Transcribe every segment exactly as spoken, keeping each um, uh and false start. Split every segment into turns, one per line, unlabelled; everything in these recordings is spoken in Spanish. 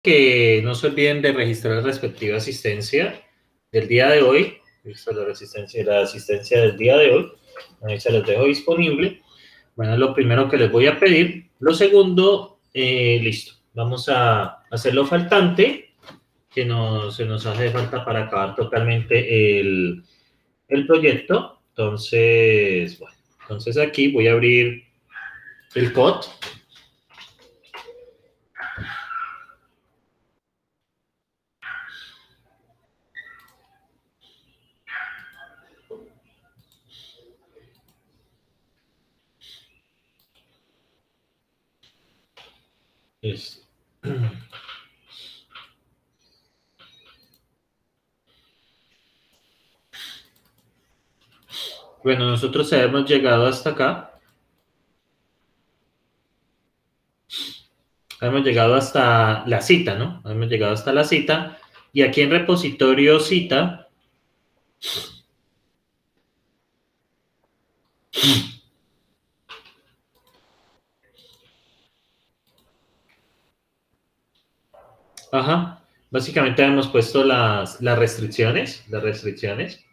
Que no se olviden de registrar la respectiva asistencia del día de hoy. Listo, la resistencia, la asistencia del día de hoy. Ahí se los dejo disponible. Bueno, lo primero que les voy a pedir. Lo segundo, eh, listo. Vamos a hacer lo faltante, que no, se nos hace falta para acabar totalmente el, el proyecto. Entonces, bueno, entonces aquí voy a abrir el C O D. Es, bueno, nosotros hemos llegado hasta acá. Hemos llegado hasta la cita, ¿no? Hemos llegado hasta la cita. Y aquí en repositorio cita, ajá, básicamente hemos puesto las, las restricciones, las restricciones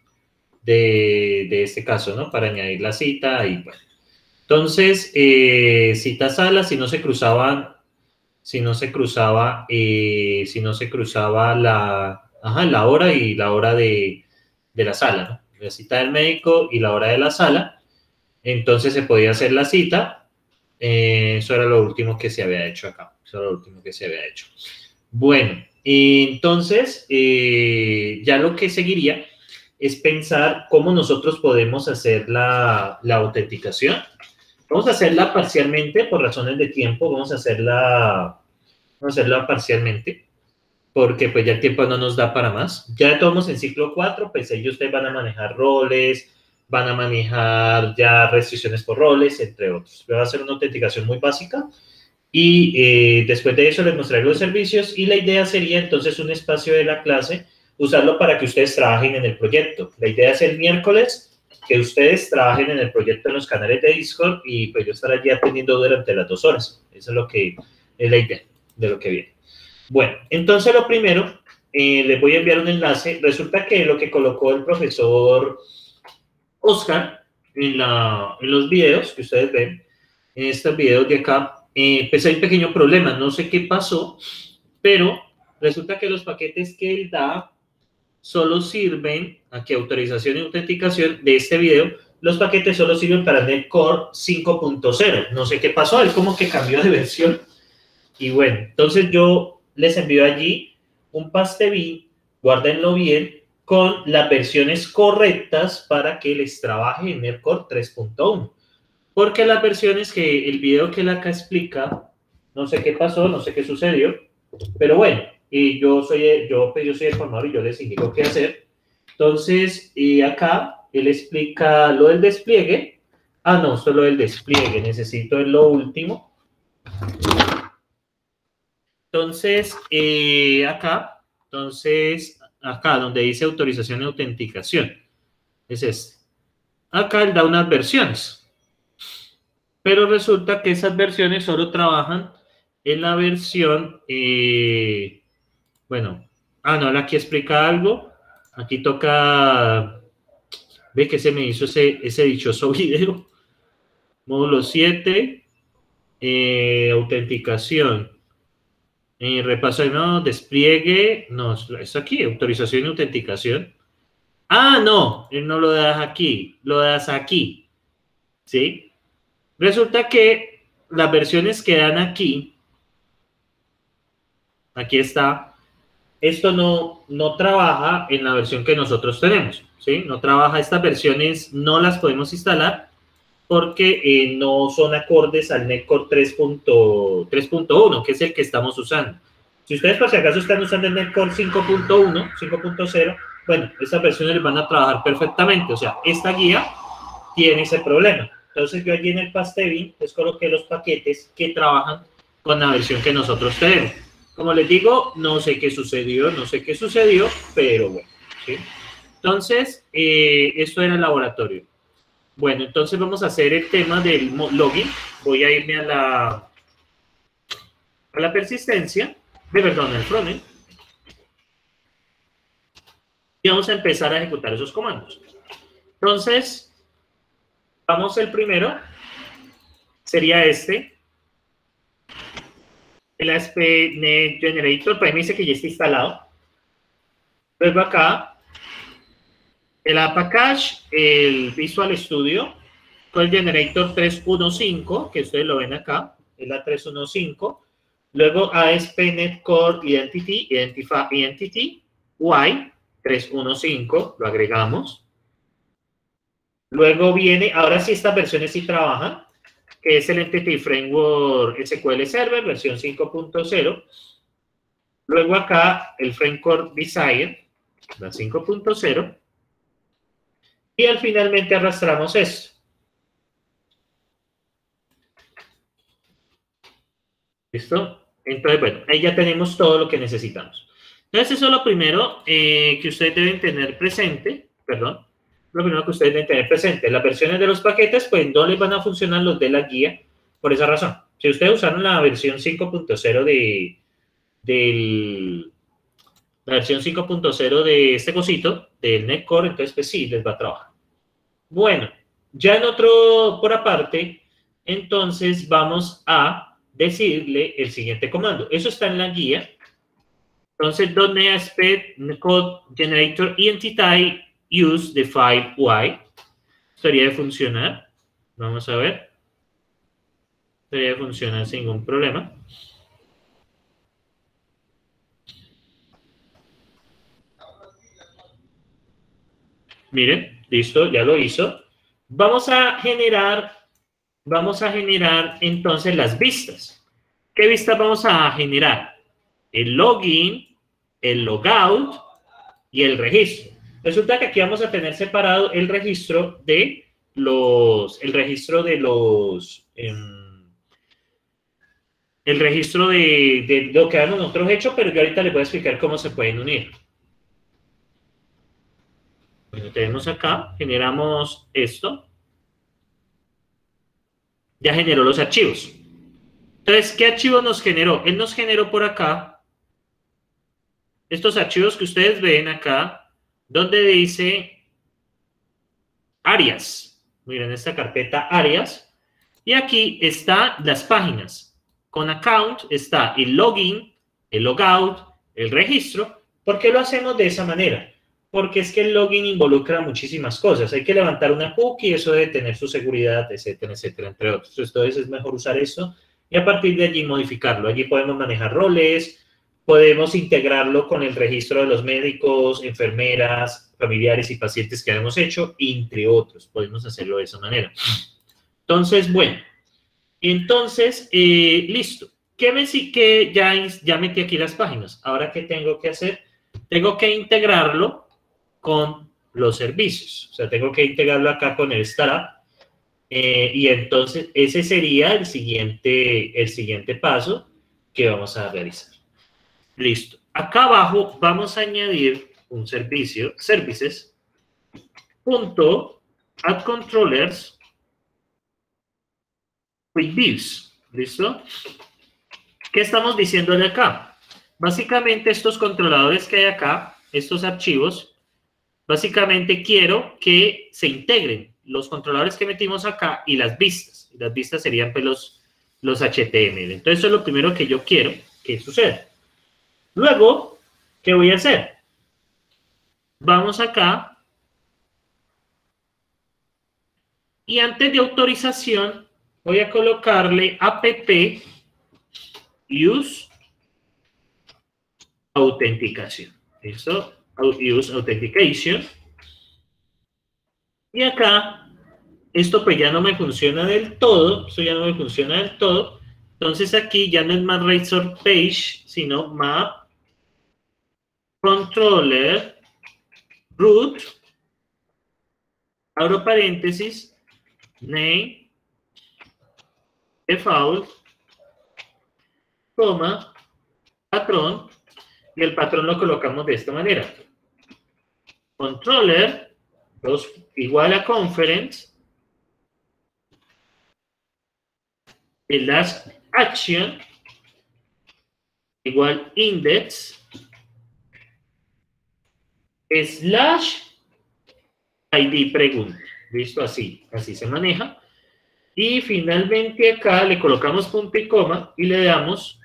de, de este caso, ¿no? Para añadir la cita y bueno. Entonces, eh, cita sala, si no se cruzaban, si no se cruzaba, eh, si no se cruzaba la, ajá, la hora y la hora de, de la sala, ¿no? La cita del médico y la hora de la sala, entonces se podía hacer la cita. Eh, eso era lo último que se había hecho acá, eso era lo último que se había hecho. Bueno, entonces, eh, ya lo que seguiría es pensar cómo nosotros podemos hacer la, la autenticación. Vamos a hacerla parcialmente por razones de tiempo, vamos a hacerla, vamos a hacerla parcialmente, porque pues ya el tiempo no nos da para más. Ya estamos en ciclo cuatro, pues ellos ustedes van a manejar roles, van a manejar ya restricciones por roles, entre otros. Va a hacer una autenticación muy básica. Y eh, después de eso les mostraré los servicios y la idea sería entonces un espacio de la clase, usarlo para que ustedes trabajen en el proyecto. La idea es el miércoles que ustedes trabajen en el proyecto en los canales de Discord y pues yo estaré allí atendiendo durante las dos horas. Eso es lo que es la idea de lo que viene. Bueno, entonces lo primero, eh, les voy a enviar un enlace. Resulta que lo que colocó el profesor Oscar en, la, en los videos que ustedes ven, en estos videos de acá, Eh, pues hay un pequeño problema, no sé qué pasó, pero resulta que los paquetes que él da solo sirven, aquí autorización y autenticación de este video, los paquetes solo sirven para NetCore cinco punto cero, no sé qué pasó, él como que cambió de versión, y bueno, entonces yo les envío allí un pastebin, guárdenlo bien, con las versiones correctas para que les trabaje en NetCore tres punto uno. Porque las versiones que el video que él acá explica, no sé qué pasó, no sé qué sucedió, pero bueno, y yo soy, yo, pues yo soy el formador y yo les indico qué hacer. Entonces, y acá él explica lo del despliegue. Ah, no, solo el despliegue, necesito lo último. Entonces, eh, acá, entonces, acá donde dice autorización y autenticación, es este. Acá él da unas versiones. Pero resulta que esas versiones solo trabajan en la versión, eh, bueno, ah, no, aquí explica algo, aquí toca, ve que se me hizo ese, ese dichoso video, módulo siete, eh, autenticación, eh, repaso de no, despliegue, no, es aquí, autorización y autenticación. Ah, no, él no lo das aquí, lo das aquí, ¿sí? Resulta que las versiones que dan aquí, aquí está, esto no, no trabaja en la versión que nosotros tenemos, ¿sí? No trabaja, estas versiones no las podemos instalar porque eh, no son acordes al NetCore tres punto uno, que es el que estamos usando. Si ustedes por si acaso están usando el NetCore cinco punto uno, cinco punto cero, bueno, estas versiones van a trabajar perfectamente, o sea, esta guía tiene ese problema. Entonces yo allí en el pastebin les coloqué los paquetes que trabajan con la versión que nosotros tenemos. Como les digo, no sé qué sucedió, no sé qué sucedió, pero bueno, ¿sí? Entonces, eh, esto era el laboratorio. Bueno, entonces vamos a hacer el tema del login. Voy a irme a la, a la persistencia. de perdón, el frontend. Y vamos a empezar a ejecutar esos comandos. Entonces, vamos el primero, sería este, el A S P punto net Generator, pues me dice que ya está instalado. Luego acá, el A P A Cache, el Visual Studio, con el Generator trescientos quince, que ustedes lo ven acá, es la trescientos quince. Luego A S P punto net Core Identity, Identify Identity, Y, trescientos quince, lo agregamos. Luego viene, ahora sí estas versiones sí trabajan, que es el Entity Framework S Q L Server, versión cinco punto cero. Luego acá el Framework Desire, la cinco punto cero. Y al finalmente arrastramos esto. ¿Listo? Entonces, bueno, ahí ya tenemos todo lo que necesitamos. Entonces, eso es lo primero eh, que ustedes deben tener presente, perdón, lo primero que ustedes deben tener presente. Las versiones de los paquetes, pues no les van a funcionar los de la guía, por esa razón. Si ustedes usaron la versión cinco punto cero de, del, la versión cinco punto cero de este cosito, del NetCore, entonces pues sí, les va a trabajar. Bueno, ya en otro, por aparte, entonces vamos a decirle el siguiente comando. Eso está en la guía. Entonces, .NET A S P Code Generator Identity Use the file Y. Estaría de funcionar. Vamos a ver. Estaría de funcionar sin ningún problema. Miren, listo, ya lo hizo. Vamos a generar, vamos a generar entonces las vistas. ¿Qué vistas vamos a generar? El login, el logout y el registro. Resulta que aquí vamos a tener separado el registro de los, el registro de los, eh, el registro de, de lo que habíamos nosotros hecho, pero yo ahorita les voy a explicar cómo se pueden unir. Bueno, tenemos acá, generamos esto. Ya generó los archivos. Entonces, ¿qué archivo nos generó? Él nos generó por acá estos archivos que ustedes ven acá, donde dice áreas. Miren esta carpeta áreas. Y aquí están las páginas. Con account está el login, el logout, el registro. ¿Por qué lo hacemos de esa manera? Porque es que el login involucra muchísimas cosas. Hay que levantar una cookie, eso debe tener su seguridad, etcétera, etcétera, entre otros. Entonces es mejor usar esto y a partir de allí modificarlo. Allí podemos manejar roles, podemos integrarlo con el registro de los médicos, enfermeras, familiares y pacientes que hemos hecho, entre otros. Podemos hacerlo de esa manera. Entonces, bueno, entonces, eh, listo. ¿Qué me sí que ya, ya metí aquí las páginas? Ahora, ¿qué tengo que hacer? Tengo que integrarlo con los servicios. O sea, tengo que integrarlo acá con el Startup. Eh, y entonces, ese sería el siguiente, el siguiente paso que vamos a realizar. Listo. Acá abajo vamos a añadir un servicio, services, punto, add controllers, with views. ¿Listo? ¿Qué estamos diciéndole acá? Básicamente estos controladores que hay acá, estos archivos, básicamente quiero que se integren los controladores que metimos acá y las vistas. Las vistas serían pues, los, los H T M L. Entonces eso es lo primero que yo quiero que suceda. Luego, ¿qué voy a hacer? Vamos acá y antes de autorización voy a colocarle app use autenticación. ¿Listo? Use authentication. Y acá, esto pues ya no me funciona del todo. Esto ya no me funciona del todo. Entonces aquí ya no es más razor page, sino map controller root, abro paréntesis, name, default, coma, patrón, y el patrón lo colocamos de esta manera. Controller, dos, igual a conference, slash action, igual index slash I D pregunta. ¿Listo? Así, así se maneja. Y finalmente acá le colocamos punto y coma y le damos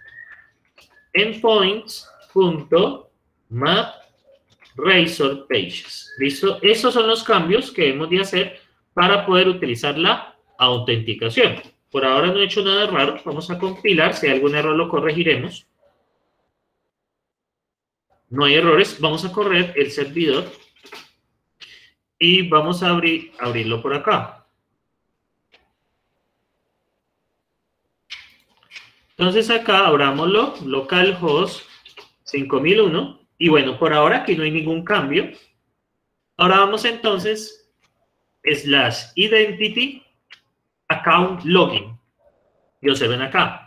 endpoints.map_razor_pages. ¿Listo? Esos son los cambios que hemos de hacer para poder utilizar la autenticación. Por ahora no he hecho nada raro. Vamos a compilar. Si hay algún error lo corregiremos. No hay errores. Vamos a correr el servidor y vamos a abrir, abrirlo por acá. Entonces acá abrámoslo, localhost cinco mil uno, y bueno, por ahora aquí no hay ningún cambio. Ahora vamos entonces, slash identity account login, y observen acá.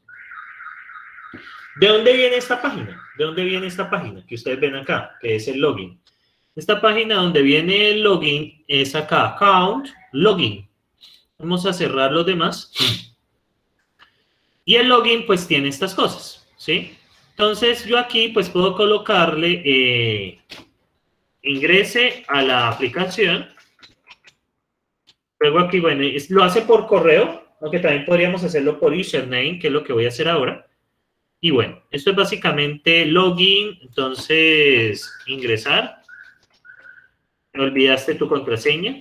¿De dónde viene esta página? ¿De dónde viene esta página que ustedes ven acá, que es el login? Esta página donde viene el login es acá, account login. Vamos a cerrar los demás. Y el login pues tiene estas cosas, ¿sí? Entonces yo aquí pues puedo colocarle, eh, ingrese a la aplicación. Luego aquí, bueno, es, lo hace por correo, aunque también podríamos hacerlo por username, que es lo que voy a hacer ahora. Y bueno, esto es básicamente login, entonces ingresar. Me olvidaste tu contraseña.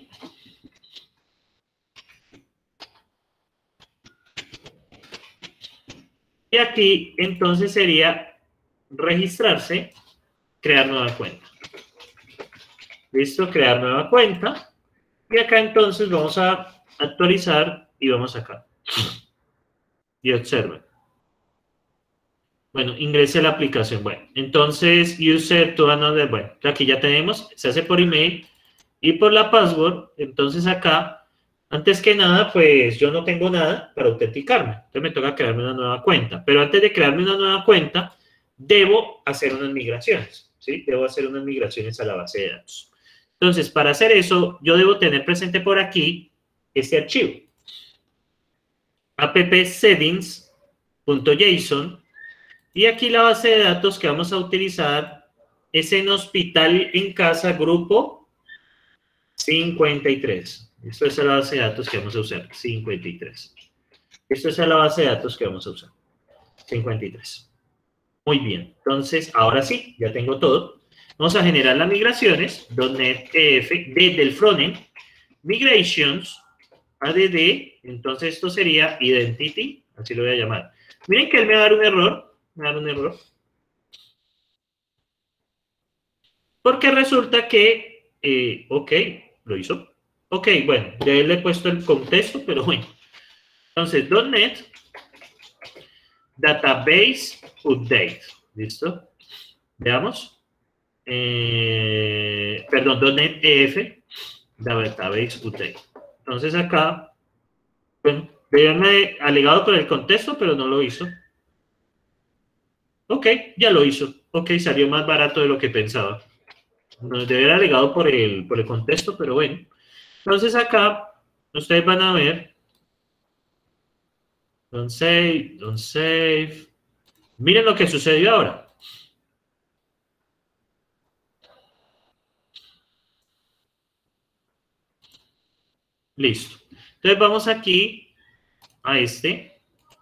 Y aquí entonces sería registrarse, crear nueva cuenta. Listo, crear nueva cuenta. Y acá entonces vamos a actualizar y vamos acá. Y observen. Bueno, ingrese a la aplicación. Bueno, entonces user to another, bueno, aquí ya tenemos, se hace por email y por la password. Entonces acá, antes que nada, pues yo no tengo nada para autenticarme. Entonces me toca crearme una nueva cuenta. Pero antes de crearme una nueva cuenta, debo hacer unas migraciones, ¿sí? Debo hacer unas migraciones a la base de datos. Entonces, para hacer eso, yo debo tener presente por aquí este archivo. appsettings.json. Y aquí la base de datos que vamos a utilizar es en hospital en casa grupo cincuenta y tres. Esto es la base de datos que vamos a usar, cincuenta y tres. Esto es la base de datos que vamos a usar, cincuenta y tres. Muy bien, entonces ahora sí, ya tengo todo. Vamos a generar las migraciones, .NET E F, desde el frontend, migrations, add, entonces esto sería identity, así lo voy a llamar. Miren que él me va a dar un error, me va a dar un error. Porque resulta que, eh, ok, lo hizo. Ok, bueno, ya le he puesto el contexto, pero bueno. Entonces, .NET, database update, ¿listo? Veamos. Eh, perdón, .NET E F, database update. Entonces acá, bueno, debe haberme alegado por el contexto, pero no lo hizo. Ok, ya lo hizo. Ok, salió más barato de lo que pensaba. Nos debe haber alegado por el, por el contexto, pero bueno. Entonces acá, ustedes van a ver. Don't save, don't save. Miren lo que sucedió ahora. Listo. Entonces vamos aquí a este.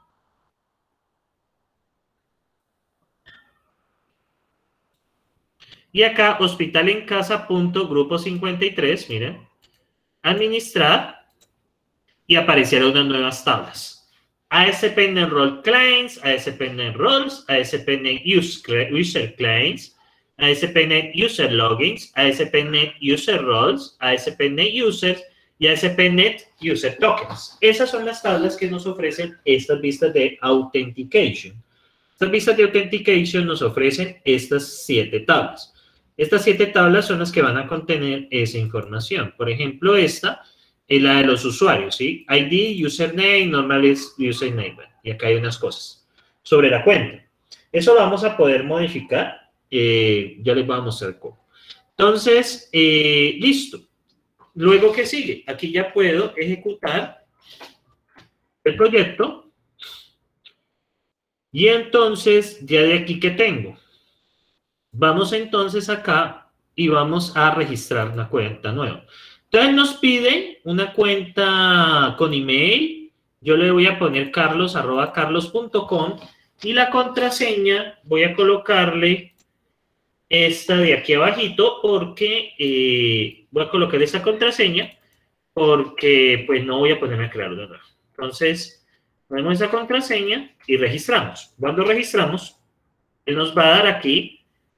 Y acá, hospital en casa punto grupo cincuenta y tres, miren. Administrar. Y aparecieron unas nuevas tablas. A S P N Role Claims, A S P N Roles, A S P N User Claims, A S P N User Logins, A S P N User Roles, A S P N Users y A S P N User Tokens. Esas son las tablas que nos ofrecen estas vistas de Authentication. Estas vistas de Authentication nos ofrecen estas siete tablas. Estas siete tablas son las que van a contener esa información. Por ejemplo, esta es la de los usuarios, ¿sí? I D, username, normal is username. Y acá hay unas cosas sobre la cuenta. Eso lo vamos a poder modificar. Eh, ya les voy a mostrar cómo. Entonces, eh, listo. Luego, ¿qué sigue? Aquí ya puedo ejecutar el proyecto. Y entonces, ya de aquí, ¿qué tengo? Vamos entonces acá y vamos a registrar una cuenta nueva. Entonces nos pide una cuenta con email. Yo le voy a poner carlos arroba carlos punto com y la contraseña voy a colocarle esta de aquí abajito porque eh, voy a colocar esa contraseña porque pues no voy a ponerme a crear de nuevo. Entonces, ponemos esa contraseña y registramos. Cuando registramos, él nos va a dar aquí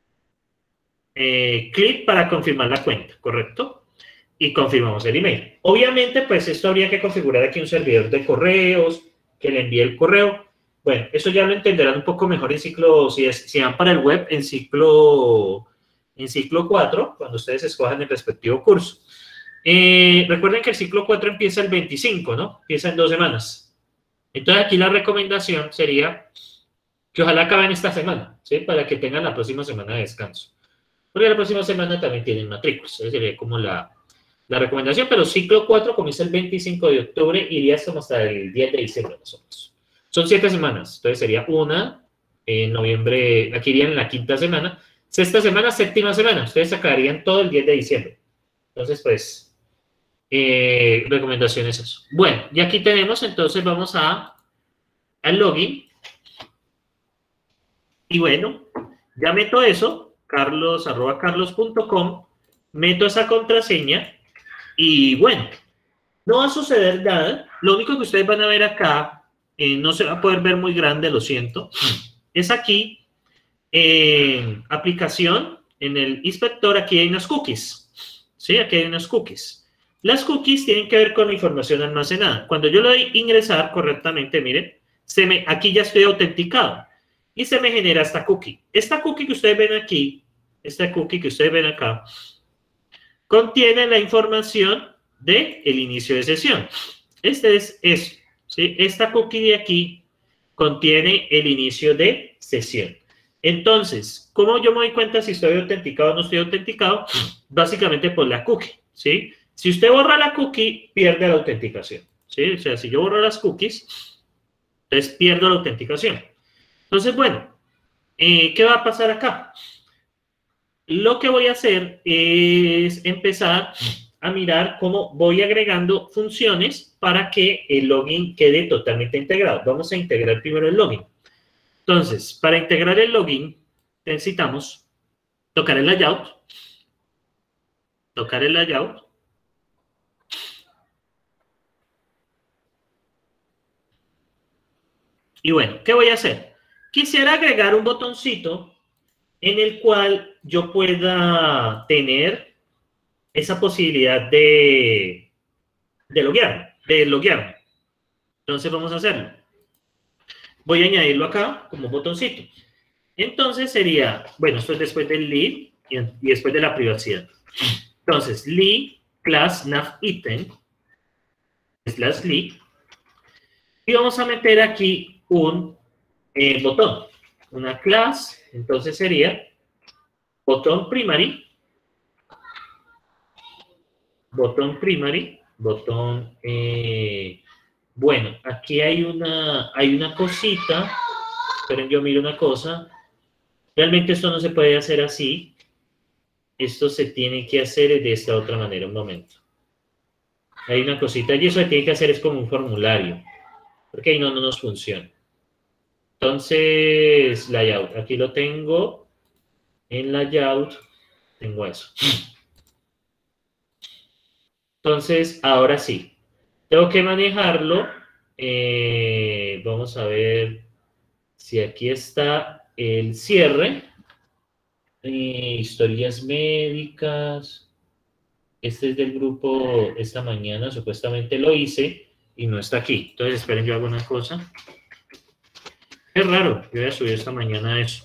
Eh, clic para confirmar la cuenta, ¿correcto? Y confirmamos el email. Obviamente, pues esto habría que configurar aquí un servidor de correos, que le envíe el correo. Bueno, eso ya lo entenderán un poco mejor en ciclo, si, es, si van para el web, en ciclo, en ciclo cuatro, cuando ustedes escojan el respectivo curso. Eh, recuerden que el ciclo cuatro empieza el veinticinco, ¿no? Empieza en dos semanas. Entonces, aquí la recomendación sería que ojalá acaben esta semana, ¿sí? Para que tengan la próxima semana de descanso. Porque la próxima semana también tienen matrículas. Esa sería como la, la recomendación. Pero ciclo cuatro comienza el veinticinco de octubre y iría hasta el diez de diciembre, más o menos. Son siete semanas. Entonces sería una en noviembre. Aquí irían en la quinta semana. Sexta semana, séptima semana. Ustedes sacarían todo el diez de diciembre. Entonces, pues, eh, recomendación es eso. Bueno, y aquí tenemos, entonces vamos a al login. Y bueno, ya meto eso. carlos arroba carlos punto com, meto esa contraseña y bueno, no va a suceder nada. Lo único que ustedes van a ver acá, eh, no se va a poder ver muy grande, lo siento, es aquí en aplicación, en el inspector, aquí hay unas cookies, ¿sí? Aquí hay unas cookies. Las cookies tienen que ver con la información almacenada. Cuando yo le doy ingresar correctamente, miren, se me, aquí ya estoy autenticado. Y se me genera esta cookie. Esta cookie que ustedes ven aquí, esta cookie que ustedes ven acá, contiene la información del inicio de sesión. Este es eso, ¿sí? Esta cookie de aquí contiene el inicio de sesión. Entonces, ¿cómo yo me doy cuenta si estoy autenticado o no estoy autenticado? Básicamente por la cookie, ¿sí? Si usted borra la cookie, pierde la autenticación, ¿sí? O sea, si yo borro las cookies, entonces pierdo la autenticación. Entonces, bueno, eh, ¿qué va a pasar acá? Lo que voy a hacer es empezar a mirar cómo voy agregando funciones para que el login quede totalmente integrado. Vamos a integrar primero el login. Entonces, para integrar el login, necesitamos tocar el layout, tocar el layout, y bueno, ¿qué voy a hacer? Quisiera agregar un botoncito en el cual yo pueda tener esa posibilidad de, de loguearme, de loguearme. Entonces vamos a hacerlo. Voy a añadirlo acá como un botoncito. Entonces sería, bueno, esto es después del lead y, y después de la privacidad. Entonces, lead class nav item slash lead y vamos a meter aquí un eh, botón, una class. Entonces sería botón primary, botón primary, botón, eh, bueno, aquí hay una, hay una cosita, esperen, yo miro una cosa, realmente esto no se puede hacer así, esto se tiene que hacer de esta otra manera, un momento. Hay una cosita, y eso que tiene que hacer es como un formulario, porque ahí no, no nos funciona. Entonces, layout, aquí lo tengo, en layout, tengo eso. Entonces, ahora sí, tengo que manejarlo. Eh, vamos a ver si aquí está el cierre. Eh, historias médicas. Este es del grupo esta mañana, supuestamente lo hice y no está aquí. Entonces, esperen, yo hago una cosa. Es raro, yo voy a subir esta mañana eso.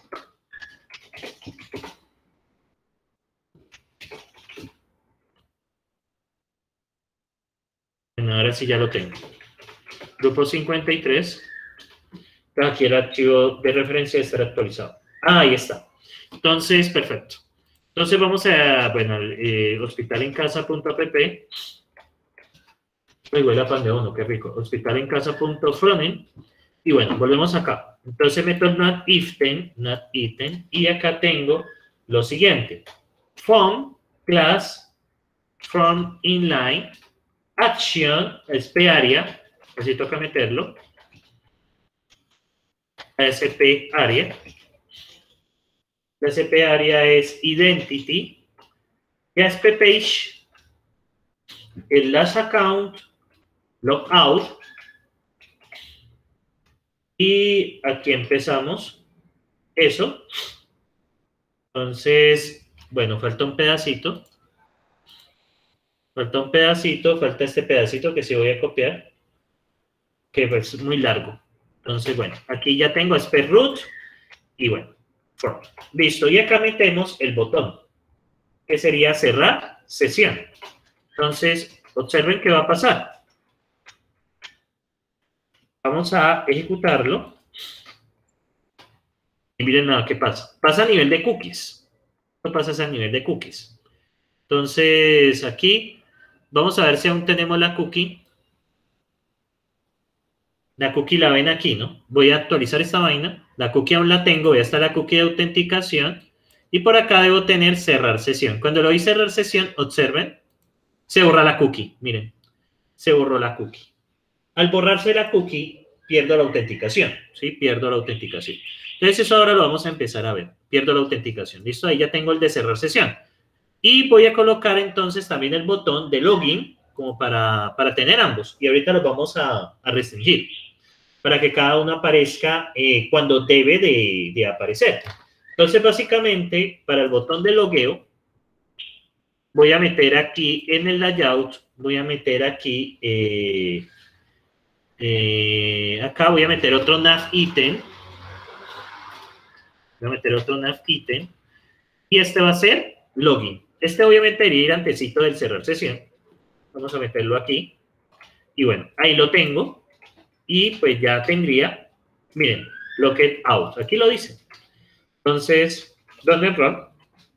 Bueno, ahora sí ya lo tengo. Grupo cincuenta y tres. Aquí el archivo de referencia debe estar actualizado. Ah, ahí está. Entonces, perfecto. Entonces vamos a, bueno, eh, hospitalencasa.app. Uy, huele a pan de uno, qué rico. Hospitalencasa.frontend. Y bueno, volvemos acá. Entonces meto el not item, not item, y acá tengo lo siguiente. From class, from inline, action, sp area, así toca meterlo, sp area. La sp area es identity, y sp page, el last account, logout, y aquí empezamos eso. Entonces, bueno, falta un pedacito. Falta un pedacito, falta este pedacito que sí voy a copiar, que es muy largo. Entonces, bueno, aquí ya tengo sp root y bueno, form. Listo, y acá metemos el botón, que sería cerrar sesión. Entonces, observen qué va a pasar. Vamos a ejecutarlo. Y miren nada, ¿qué pasa? Pasa a nivel de cookies. No pasa a nivel de cookies. Entonces, aquí vamos a ver si aún tenemos la cookie. La cookie la ven aquí, ¿no? Voy a actualizar esta vaina. La cookie aún la tengo. Voy a estar la cookie de autenticación. Y por acá debo tener cerrar sesión. Cuando lo doy cerrar sesión, observen, se borra la cookie. Miren, se borró la cookie. Al borrarse la cookie, pierdo la autenticación. ¿Sí? Pierdo la autenticación. Entonces, eso ahora lo vamos a empezar a ver. Pierdo la autenticación. Listo, ahí ya tengo el de cerrar sesión. Y voy a colocar entonces también el botón de login como para, para tener ambos. Y ahorita los vamos a, a restringir para que cada uno aparezca eh, cuando debe de, de aparecer. Entonces, básicamente, para el botón de logueo, voy a meter aquí en el layout, voy a meter aquí, eh, eh, acá voy a meter otro nav item. Voy a meter otro nav item. Y este va a ser login. Este obviamente iría ir antecito del cerrar sesión. Vamos a meterlo aquí. Y bueno, ahí lo tengo. Y pues ya tendría, miren, logged out. Aquí lo dice. Entonces, ¿dónde error?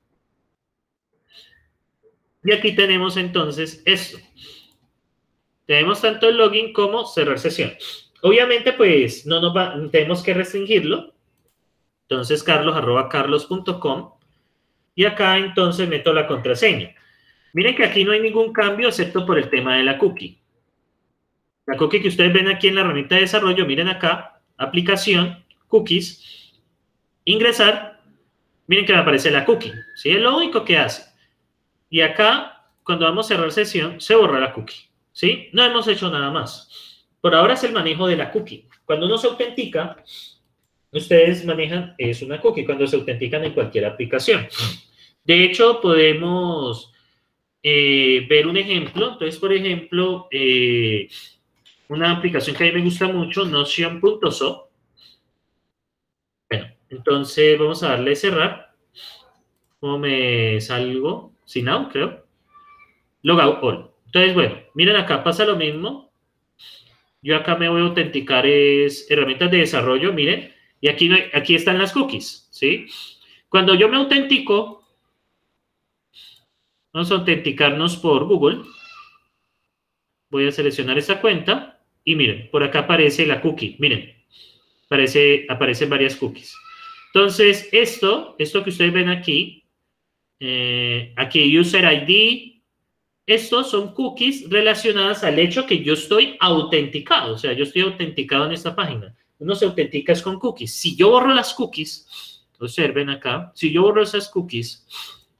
Y aquí tenemos entonces esto. Tenemos tanto el login como cerrar sesión. Obviamente, pues, no nos va, tenemos que restringirlo. Entonces, carlos arroba carlos punto com. Y acá entonces meto la contraseña. Miren que aquí no hay ningún cambio excepto por el tema de la cookie. La cookie que ustedes ven aquí en la herramienta de desarrollo, miren acá, aplicación, cookies, ingresar, miren que me aparece la cookie, ¿sí? Es lo único que hace. Y acá, cuando vamos a cerrar sesión, se borra la cookie, ¿sí? No hemos hecho nada más. Por ahora es el manejo de la cookie. Cuando uno se autentica, ustedes manejan, es una cookie, cuando se autentican en cualquier aplicación. De hecho, podemos eh, ver un ejemplo. Entonces, por ejemplo, eh, una aplicación que a mí me gusta mucho, Notion punto so. Bueno, entonces vamos a darle cerrar. ¿Cómo me salgo? Sin now, creo. Logout all. Entonces, bueno, miren acá pasa lo mismo. Yo acá me voy a autenticar, es herramientas de desarrollo, miren. Y aquí, aquí están las cookies, ¿sí? Cuando yo me autentico, vamos a autenticarnos por Google. Voy a seleccionar esta cuenta y miren, por acá aparece la cookie. Miren, aparece, aparecen varias cookies. Entonces, esto, esto que ustedes ven aquí, eh, aquí User I D, estos son cookies relacionadas al hecho que yo estoy autenticado. O sea, yo estoy autenticado en esta página. Uno se autentica es con cookies. Si yo borro las cookies, observen acá, si yo borro esas cookies,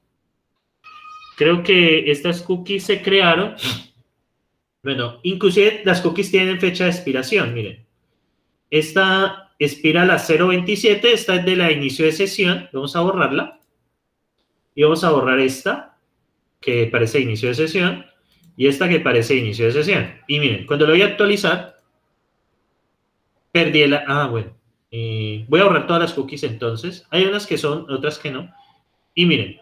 creo que estas cookies se crearon. Bueno, inclusive las cookies tienen fecha de expiración, miren. Esta expira a las cero veintisiete, esta es de la inicio de sesión, vamos a borrarla. Y vamos a borrar esta, que parece inicio de sesión, y esta que parece inicio de sesión. Y miren, cuando lo voy a actualizar, perdí la... Ah, bueno. Eh, voy a borrar todas las cookies entonces. Hay unas que son, otras que no. Y miren.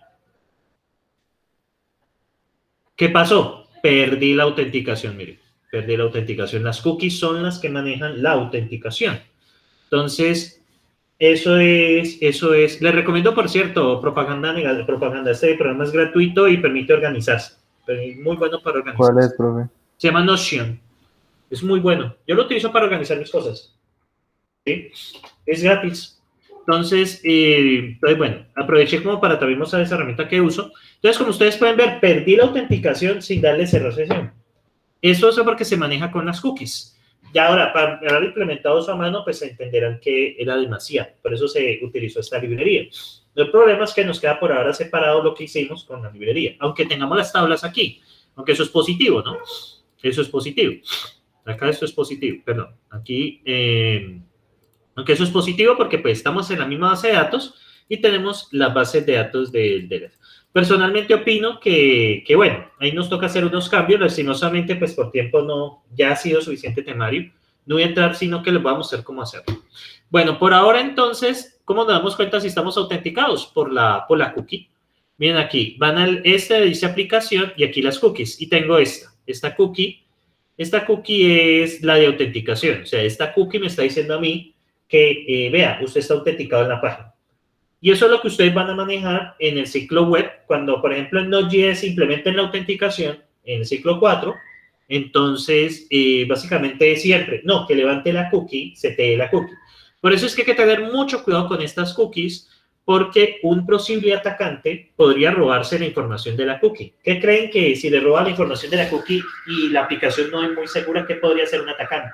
¿Qué pasó? Perdí la autenticación, miren. Perdí la autenticación. Las cookies son las que manejan la autenticación. Entonces, eso es, eso es. Les recomiendo, por cierto, propaganda negativa, propaganda. Este programa es gratuito y permite organizarse. Muy bueno para organizarse.
¿Cuál es, profe?
Se llama Notion. Es muy bueno. Yo lo utilizo para organizar mis cosas. ¿sí? Es gratis. Entonces, eh, entonces, bueno, aproveché como para también mostrar esa herramienta que uso. Entonces, como ustedes pueden ver, perdí la autenticación sin darle cerrar sesión. Eso es porque se maneja con las cookies. Ya ahora, para haber implementado eso a mano, pues entenderán que era demasiado. Por eso se utilizó esta librería. El problema es que nos queda por ahora separado lo que hicimos con la librería. Aunque tengamos las tablas aquí. Aunque eso es positivo, ¿no? Eso es positivo. Acá esto es positivo, perdón. Aquí, eh, aunque eso es positivo porque pues estamos en la misma base de datos y tenemos las bases de datos del D L F. Personalmente opino que, que, bueno, ahí nos toca hacer unos cambios, lastimosamente, pues por tiempo no, ya ha sido suficiente temario, no voy a entrar, sino que les voy a mostrar cómo hacerlo. Bueno, por ahora entonces, ¿cómo nos damos cuenta si estamos autenticados? Por la, por la cookie. Miren aquí, van al este, dice aplicación, y aquí las cookies, y tengo esta, esta cookie, esta cookie es la de autenticación, o sea, esta cookie me está diciendo a mí que, eh, vea, usted está autenticado en la página. Y eso es lo que ustedes van a manejar en el ciclo web. Cuando, por ejemplo, en Node.js implementen la autenticación en el ciclo cuatro, entonces, eh, básicamente siempre, no, que levante la cookie, setee la cookie. Por eso es que hay que tener mucho cuidado con estas cookies, porque un posible atacante podría robarse la información de la cookie. ¿Qué creen que si le roba la información de la cookie y la aplicación no es muy segura, qué podría ser un atacante?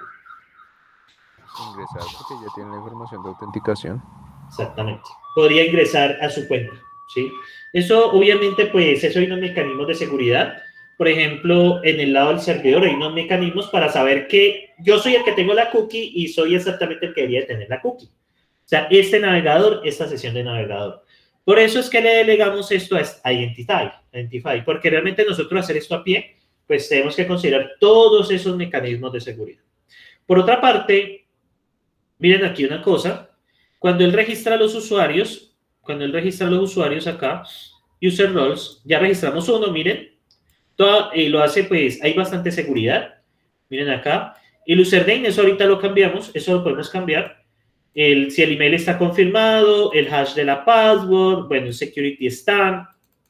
Ingresar porque ya tiene la información de autenticación.
Exactamente. Podría ingresar a su cuenta, ¿sí? Eso, obviamente, pues, eso hay unos mecanismos de seguridad. Por ejemplo, en el lado del servidor hay unos mecanismos para saber que yo soy el que tengo la cookie y soy exactamente el que debería tener la cookie. O sea, este navegador, esta sesión de navegador. Por eso es que le delegamos esto a Identify, Identify, porque realmente nosotros hacer esto a pie, pues tenemos que considerar todos esos mecanismos de seguridad. Por otra parte, miren aquí una cosa. Cuando él registra a los usuarios, cuando él registra a los usuarios acá, user roles, ya registramos uno, miren, todo, eh, lo hace, pues, hay bastante seguridad, miren acá, el username, eso ahorita lo cambiamos, eso lo podemos cambiar, el, si el email está confirmado, el hash de la password, bueno, el security stamp,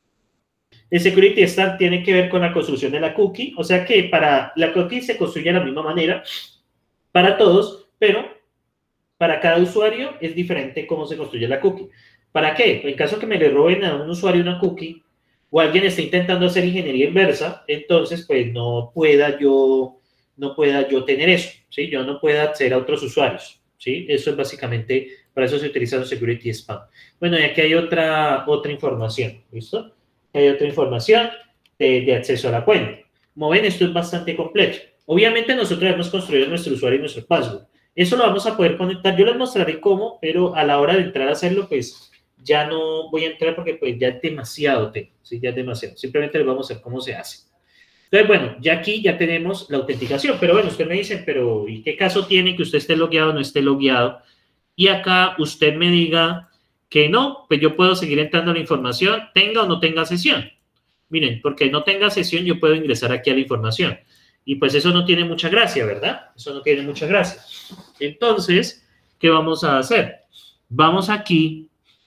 el security stamp tiene que ver con la construcción de la cookie, o sea que para la cookie se construye de la misma manera para todos, pero para cada usuario es diferente cómo se construye la cookie. ¿Para qué? En caso que me le roben a un usuario una cookie o alguien está intentando hacer ingeniería inversa, entonces pues no pueda yo, no pueda yo tener eso, ¿sí? Yo no pueda acceder a otros usuarios, ¿sí? Eso es básicamente, para eso se utiliza el security spam. Bueno, y aquí hay otra, otra información, ¿listo? Hay otra información de, de acceso a la cuenta. Como ven, esto es bastante completo. Obviamente nosotros hemos construido nuestro usuario y nuestro password. Eso lo vamos a poder conectar. Yo les mostraré cómo, pero a la hora de entrar a hacerlo, pues ya no voy a entrar porque pues ya es demasiado tengo, ¿sí? Ya es demasiado. Simplemente les vamos a ver cómo se hace. Entonces, bueno, ya aquí ya tenemos la autenticación. Pero bueno, usted me dice, pero ¿y qué caso tiene que usted esté logueado o no esté logueado? Y acá usted me diga que no, pues yo puedo seguir entrando a la información, tenga o no tenga sesión. Miren, porque no tenga sesión, yo puedo ingresar aquí a la información. Y pues eso no tiene mucha gracia, ¿verdad? Eso no tiene mucha gracia. Entonces, ¿qué vamos a hacer? Vamos aquí,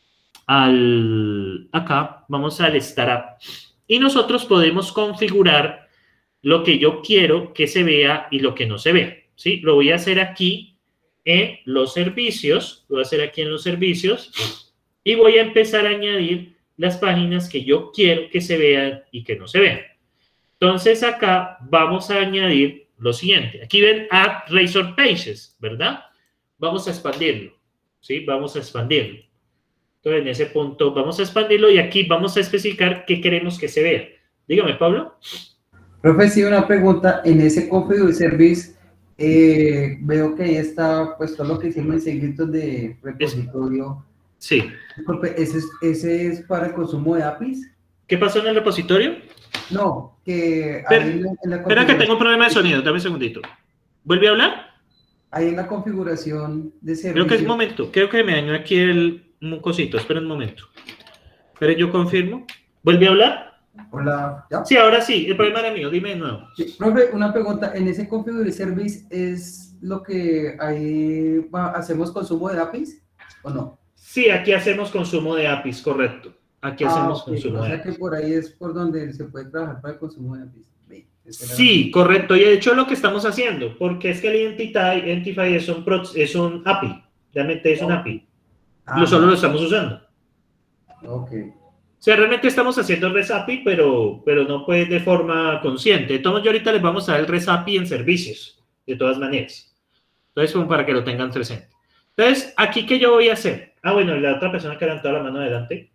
al, acá, vamos al Startup. Y nosotros podemos configurar lo que yo quiero que se vea y lo que no se vea, ¿sí? Lo voy a hacer aquí en los servicios, lo voy a hacer aquí en los servicios y voy a empezar a añadir las páginas que yo quiero que se vean y que no se vean. Entonces acá vamos a añadir lo siguiente. Aquí ven Add Razor Pages, ¿verdad? Vamos a expandirlo, ¿sí? Vamos a expandirlo. Entonces en ese punto vamos a expandirlo y aquí vamos a especificar qué queremos que se vea. Dígame, Pablo.
Profe, sí, una pregunta. En ese Configure Service eh, veo que ahí está puesto lo que hicimos en seguimientos de repositorio.
Sí.
Disculpe, ¿ese es, ¿ese es para el consumo de A P Is?
¿Qué pasó en el repositorio?
No, que
Espera,
ahí en la, en la
espera que tengo un problema de sonido, dame un segundito. ¿Vuelve a hablar?
Ahí en la configuración de servicio.
Creo que es un momento, creo que me dañó aquí el un cosito, espera un momento. Espera, yo confirmo. ¿Vuelve a hablar?
Hola, ¿ya?
Sí, ahora sí, el problema era mío, dime de nuevo.
Sí, profe, una pregunta, ¿en ese Configure Service es lo que ahí va, hacemos consumo de A P Is o no?
Sí, aquí hacemos consumo de A P Is, correcto. Aquí
ah,
hacemos
okay.
consumo
o
de
sea
A P Is.
que por ahí es por donde se puede trabajar para el consumo de A P Is. Bien,
sí, correcto. Y de hecho es lo que estamos haciendo, porque es que el Identify, Identify es, un, es un A P I. Realmente es una A P I.
Ah,
Lo solo lo estamos usando.
ok.
O sea, realmente estamos haciendo REST A P I, pero, pero no pues de forma consciente. Entonces, yo ahorita les vamos a dar el REST A P I en servicios, de todas maneras. Entonces, como para que lo tengan presente. Entonces, aquí, ¿qué yo voy a hacer? Ah, bueno, la otra persona que levantó la mano adelante.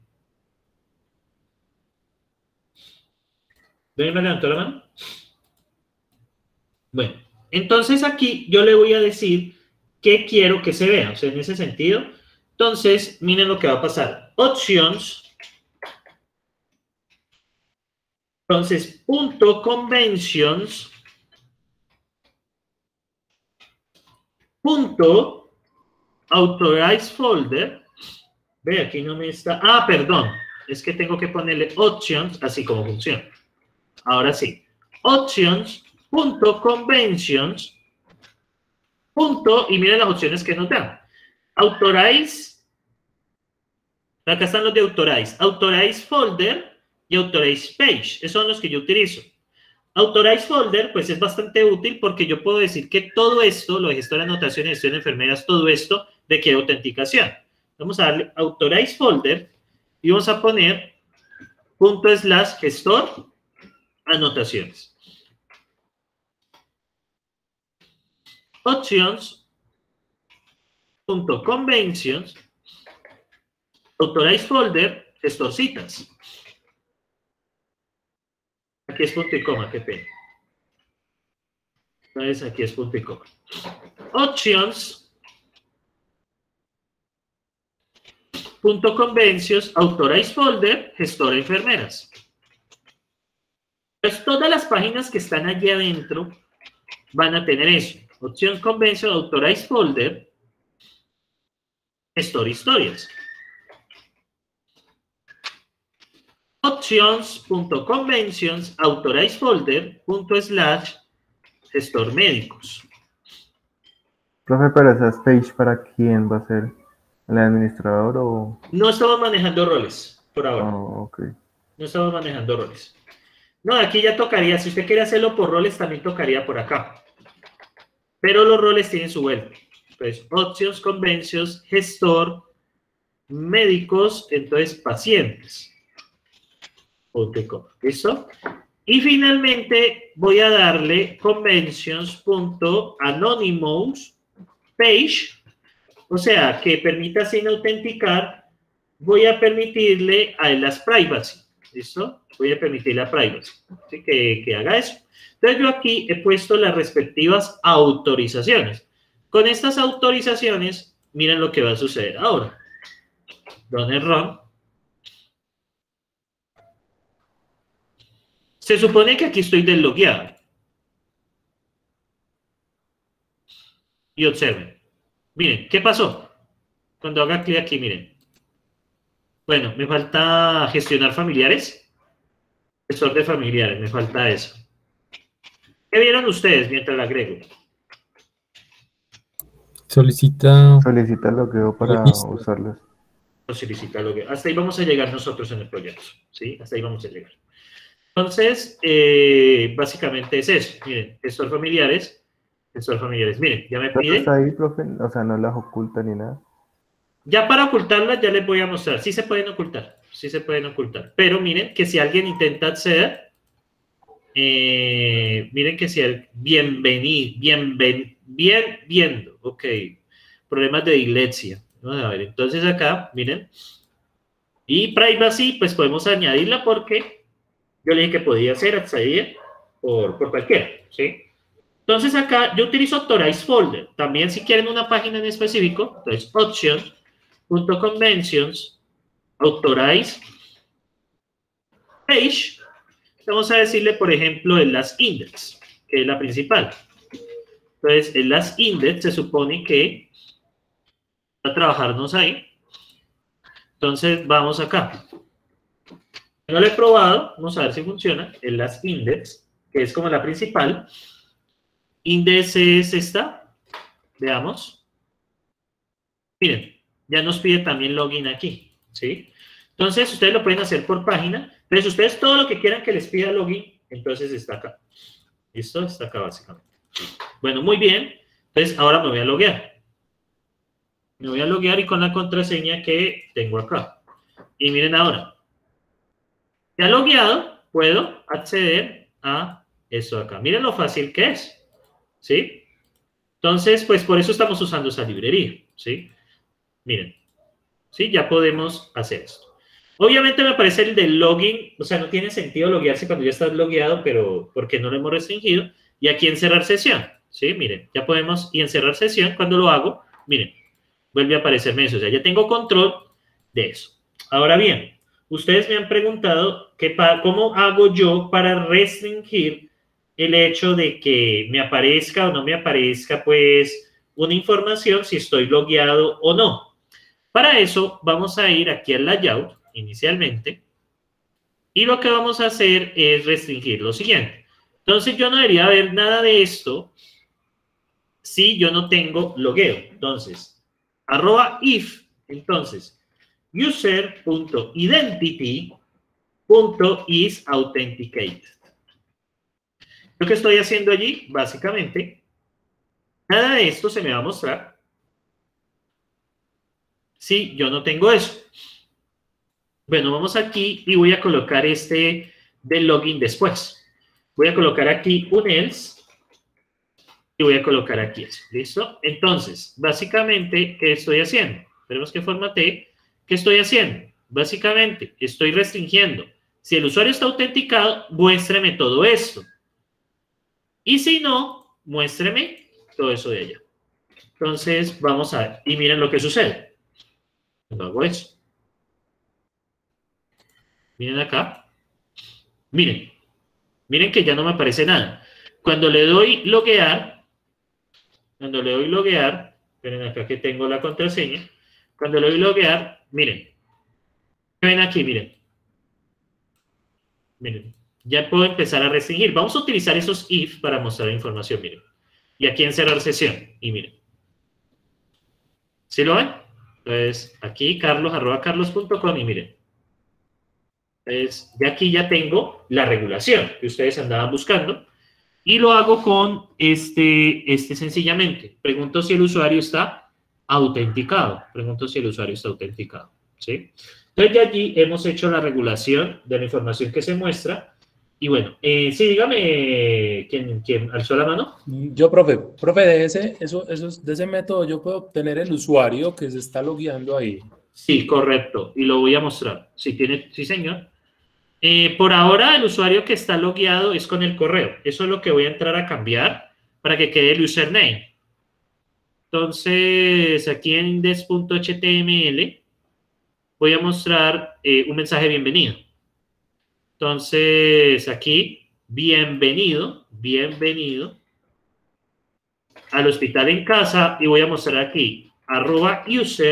¿Ven me levantó la mano? Bueno, entonces aquí yo le voy a decir qué quiero que se vea. O sea, en ese sentido. Entonces, miren lo que va a pasar. Options. Entonces, punto conventions. Punto authorize folder. Ve, aquí no me está. Ah, perdón. Es que tengo que ponerle options, así como funciona. Ahora sí. Options. Punto conventions. Punto, y miren las opciones que nos dan. Authorize. Acá están los de Authorize. Authorize Folder y Authorize Page. Esos son los que yo utilizo. Authorize Folder, pues es bastante útil porque yo puedo decir que todo esto, lo de gestor de anotaciones, gestión de enfermeras, todo esto requiere autenticación. Vamos a darle Authorize Folder y vamos a poner punto slash gestor anotaciones. Options punto conventions Authorize Folder, gestor citas. Aquí es punto y coma, qué pena. Entonces aquí es punto y coma. Options. Punto conventions, Authorize Folder, gestor enfermeras. Entonces todas las páginas que están allí adentro van a tener eso. Options conventions, Authorize Folder, gestor historias. Options.conventions, authorize folder, punto slash, gestor médicos.
Profe, pero esa page, ¿para quién va a ser? ¿El administrador o...?
No estamos manejando roles, por ahora.
Oh, ok.
No estamos manejando roles. No, aquí ya tocaría, si usted quiere hacerlo por roles, también tocaría por acá. Pero los roles tienen su vuelta. Entonces, options, conventions, gestor, médicos, entonces pacientes. ¿Listo? Y finalmente voy a darle conventions.anonymous page, o sea, que permita sin autenticar, voy a permitirle a las privacy. ¿Listo? Voy a permitirle a privacy. ¿Sí? Que, que haga eso. Entonces yo aquí he puesto las respectivas autorizaciones. Con estas autorizaciones, miren lo que va a suceder ahora. Run and run. Se supone que aquí estoy deslogueado. Y observen. Miren, ¿qué pasó? Cuando haga clic aquí, miren. Bueno, me falta gestionar familiares. Gestor de familiares, me falta eso. ¿Qué vieron ustedes mientras la agrego?
Solicita...
Solicita logueo para
Listo.
usarlos.
Solicita logueo. Hasta ahí vamos a llegar nosotros en el proyecto. ¿Sí? Hasta ahí vamos a llegar. Entonces, eh, básicamente es eso. Miren, gestor familiares, gestor familiares. Miren, ya me pide.
¿Está ahí, profe? O sea, no las oculta ni nada.
Ya para ocultarlas ya les voy a mostrar. Sí se pueden ocultar, sí se pueden ocultar. Pero miren que si alguien intenta acceder, eh, miren que si el bienvenido, bienven, bien viendo, ok. Problemas de dislexia. Vamos a ver, entonces acá, miren. Y privacy, pues podemos añadirla porque yo le dije que podía ser acceder por, por cualquiera, ¿sí? Entonces acá yo utilizo Authorize Folder. También si quieren una página en específico, entonces Options.conventions, Authorize Page. Vamos a decirle, por ejemplo, el last index, que es la principal. Entonces, el last index se supone que va a trabajarnos ahí. Entonces, vamos acá. No lo he probado, vamos a ver si funciona. El last index, que es como la principal. Index es esta. Veamos. Miren, ya nos pide también login aquí, ¿sí? Entonces, ustedes lo pueden hacer por página. Entonces, ustedes todo lo que quieran que les pida login, entonces está acá. ¿Listo? Está acá básicamente. Bueno, muy bien. Entonces, ahora me voy a loguear. Me voy a loguear y con la contraseña que tengo acá. Y miren ahora. Ya logueado, puedo acceder a esto acá. Miren lo fácil que es, ¿sí? Entonces, pues por eso estamos usando esa librería, ¿sí? Miren, ¿sí? Ya podemos hacer esto. Obviamente me aparece el del login, o sea, no tiene sentido loguearse cuando ya estás logueado, pero porque no lo hemos restringido. Y aquí en cerrar sesión, ¿sí? Miren, ya podemos, y en cerrar sesión, cuando lo hago, miren, vuelve a aparecerme eso, o sea, ya tengo control de eso. Ahora bien, ustedes me han preguntado que pa, cómo hago yo para restringir el hecho de que me aparezca o no me aparezca, pues, una información si estoy logueado o no. Para eso, vamos a ir aquí al layout, inicialmente, y lo que vamos a hacer es restringir lo siguiente. Entonces, yo no debería ver nada de esto si yo no tengo logueo. Entonces, arroba if, entonces, user.identity.isAuthenticated. Lo que estoy haciendo allí, básicamente, nada de esto se me va a mostrar si yo no tengo eso. Bueno, vamos aquí y voy a colocar este del login después. Voy a colocar aquí un else y voy a colocar aquí eso. ¿Listo? Entonces, básicamente, ¿qué estoy haciendo? Esperemos que formate. ¿Qué estoy haciendo? Básicamente, estoy restringiendo. Si el usuario está autenticado, muéstreme todo esto. Y si no, muéstreme todo eso de allá. Entonces, vamos a ver. Y miren lo que sucede. Cuando hago eso. Miren acá. Miren. Miren que ya no me aparece nada. Cuando le doy loguear, cuando le doy loguear, miren acá que tengo la contraseña. Cuando le doy loguear, miren. Ven aquí, miren. Miren. Ya puedo empezar a restringir. Vamos a utilizar esos if para mostrar información, miren. Y aquí en cerrar sesión. Y miren. ¿Sí lo ven? Entonces, aquí carlos arroba carlos punto com y miren. Entonces, de aquí ya tengo la regulación que ustedes andaban buscando y lo hago con este, este sencillamente. Pregunto si el usuario está autenticado. Pregunto si el usuario está autenticado. ¿Sí? Entonces, ya allí hemos hecho la regulación de la información que se muestra. Y bueno, eh, sí, dígame, ¿quién, quién alzó la mano?
Yo, profe, profe, de ese, eso, eso, de ese método yo puedo obtener el usuario que se está logueando ahí.
Sí, correcto. Y lo voy a mostrar. Sí, tiene, sí señor. Eh, por ahora, el usuario que está logueado es con el correo. Eso es lo que voy a entrar a cambiar para que quede el username. Entonces, aquí en index punto H T M L voy a mostrar eh, un mensaje bienvenido. Entonces, aquí, bienvenido, bienvenido al hospital en casa y voy a mostrar aquí, arroba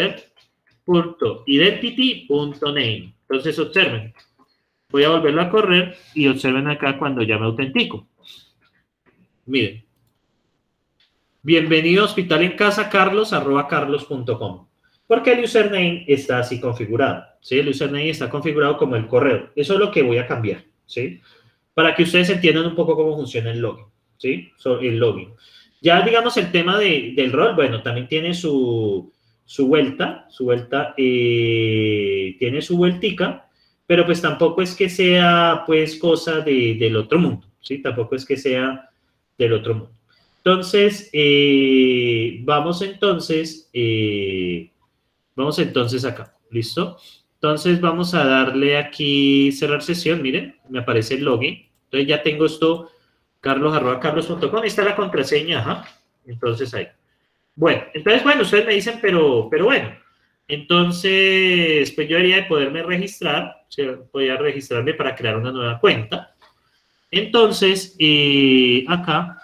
user.identity.name. Entonces, observen. Voy a volverlo a correr y observen acá cuando ya me autentico. Miren. Bienvenido a hospital en casa, carlos, arroba carlos punto com. Porque el username está así configurado, ¿sí? El username está configurado como el correo. Eso es lo que voy a cambiar, ¿sí? Para que ustedes entiendan un poco cómo funciona el login, ¿sí? El login. Ya, digamos, el tema de, del rol, bueno, también tiene su, su vuelta, su vuelta, eh, tiene su vueltica, pero pues tampoco es que sea, pues, cosa de, del otro mundo, ¿sí? Tampoco es que sea del otro mundo. Entonces, eh, vamos entonces, eh, vamos entonces acá, ¿listo? Entonces vamos a darle aquí cerrar sesión, miren, me aparece el login. Entonces ya tengo esto, carlos arroba carlos punto com, ahí está la contraseña, ajá. Entonces ahí. Bueno, entonces, bueno, ustedes me dicen, pero, pero bueno, entonces, pues yo debería de poderme registrar, o sea, podría registrarme para crear una nueva cuenta. Entonces, eh, acá,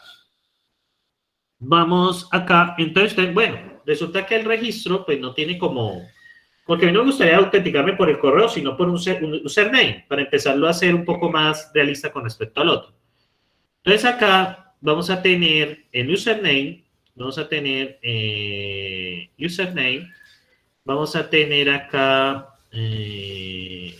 vamos acá, entonces, bueno, resulta que el registro, pues no tiene como, porque a mí no me gustaría autenticarme por el correo, sino por un, un username, para empezarlo a hacer un poco más realista con respecto al otro. Entonces acá vamos a tener el username, vamos a tener eh, username, vamos a tener acá eh,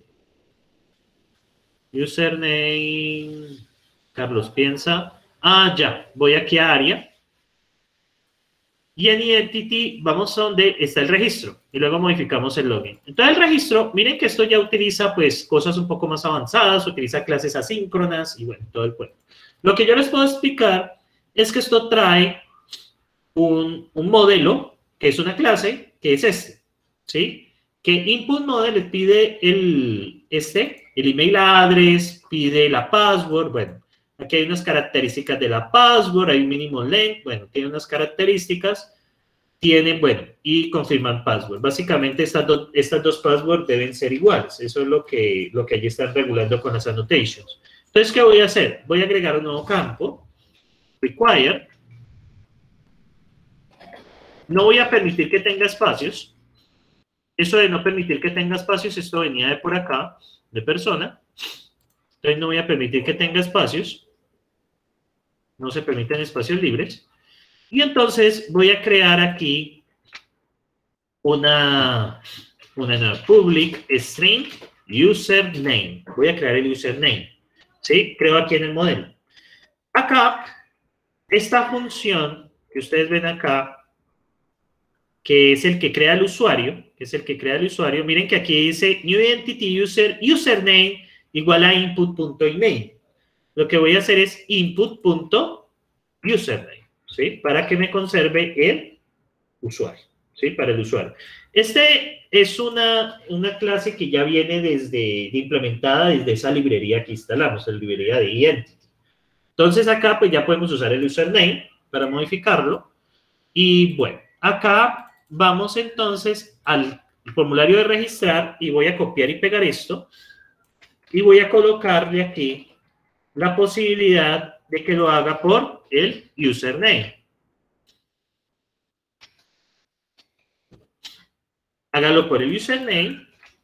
username, Carlos piensa, ah ya, voy aquí a área Y en Identity vamos a donde está el registro y luego modificamos el login. Entonces el registro, miren que esto ya utiliza pues cosas un poco más avanzadas, utiliza clases asíncronas y bueno, todo el cuento. Lo que yo les puedo explicar es que esto trae un, un modelo, que es una clase, que es este, ¿sí? Que input model le pide el, este, el email address, pide la password, bueno. Aquí hay unas características de la password, hay un mínimo length, bueno, tiene unas características, tienen, bueno, y confirman password. Básicamente estas, do, estas dos passwords deben ser iguales, eso es lo que, lo que allí están regulando con las annotations. Entonces, ¿qué voy a hacer? Voy a agregar un nuevo campo, require, no voy a permitir que tenga espacios, eso de no permitir que tenga espacios, esto venía de por acá, de persona, entonces no voy a permitir que tenga espacios, no se permiten espacios libres. Y entonces voy a crear aquí una, una nueva public string username. Voy a crear el username. ¿Sí? Creo aquí en el modelo. Acá, esta función que ustedes ven acá, que es el que crea el usuario, que es el que crea el usuario, miren que aquí dice new identity user username igual a input.email. Lo que voy a hacer es input.username, ¿sí? Para que me conserve el usuario, ¿sí? Para el usuario. Este es una, una clase que ya viene desde, implementada desde esa librería que instalamos, la librería de Identity. Entonces acá pues ya podemos usar el username para modificarlo. Y bueno, acá vamos entonces al formulario de registrar y voy a copiar y pegar esto. Y voy a colocarle aquí la posibilidad de que lo haga por el username. Hágalo por el username.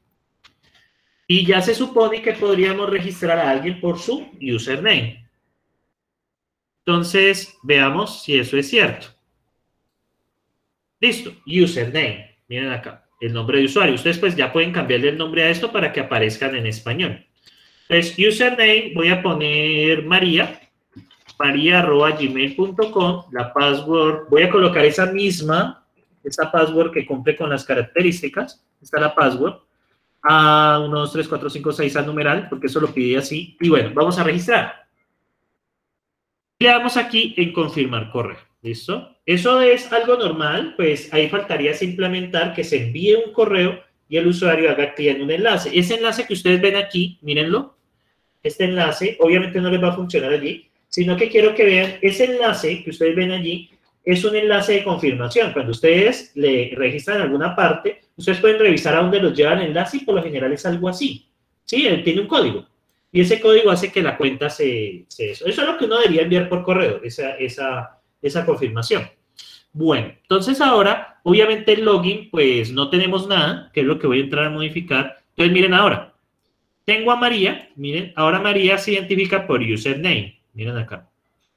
Y ya se supone que podríamos registrar a alguien por su username. Entonces, veamos si eso es cierto. Listo, username. Miren acá, el nombre de usuario. Ustedes pues ya pueden cambiarle el nombre a esto para que aparezcan en español. Entonces, username, voy a poner María, maría arroba gmail punto com, la password, voy a colocar esa misma, esa password que cumple con las características, esta es la password, a uno, dos, tres, cuatro, cinco, seis al numeral, porque eso lo pide así, y bueno, vamos a registrar. Le damos aquí en confirmar correo, ¿listo? Eso es algo normal, pues ahí faltaría implementar que se envíe un correo y el usuario haga clic en un enlace. Ese enlace que ustedes ven aquí, mírenlo, este enlace, obviamente no les va a funcionar allí, sino que quiero que vean, ese enlace que ustedes ven allí, es un enlace de confirmación. Cuando ustedes le registran en alguna parte, ustedes pueden revisar a dónde los lleva el enlace y por lo general es algo así. Sí, él tiene un código. Y ese código hace que la cuenta se... se eso. eso es lo que uno debería enviar por correo, esa, esa, esa confirmación. Bueno, entonces ahora, obviamente el login, pues no tenemos nada, que es lo que voy a entrar a modificar. Entonces miren ahora. Tengo a María, miren, ahora María se identifica por username, miren acá.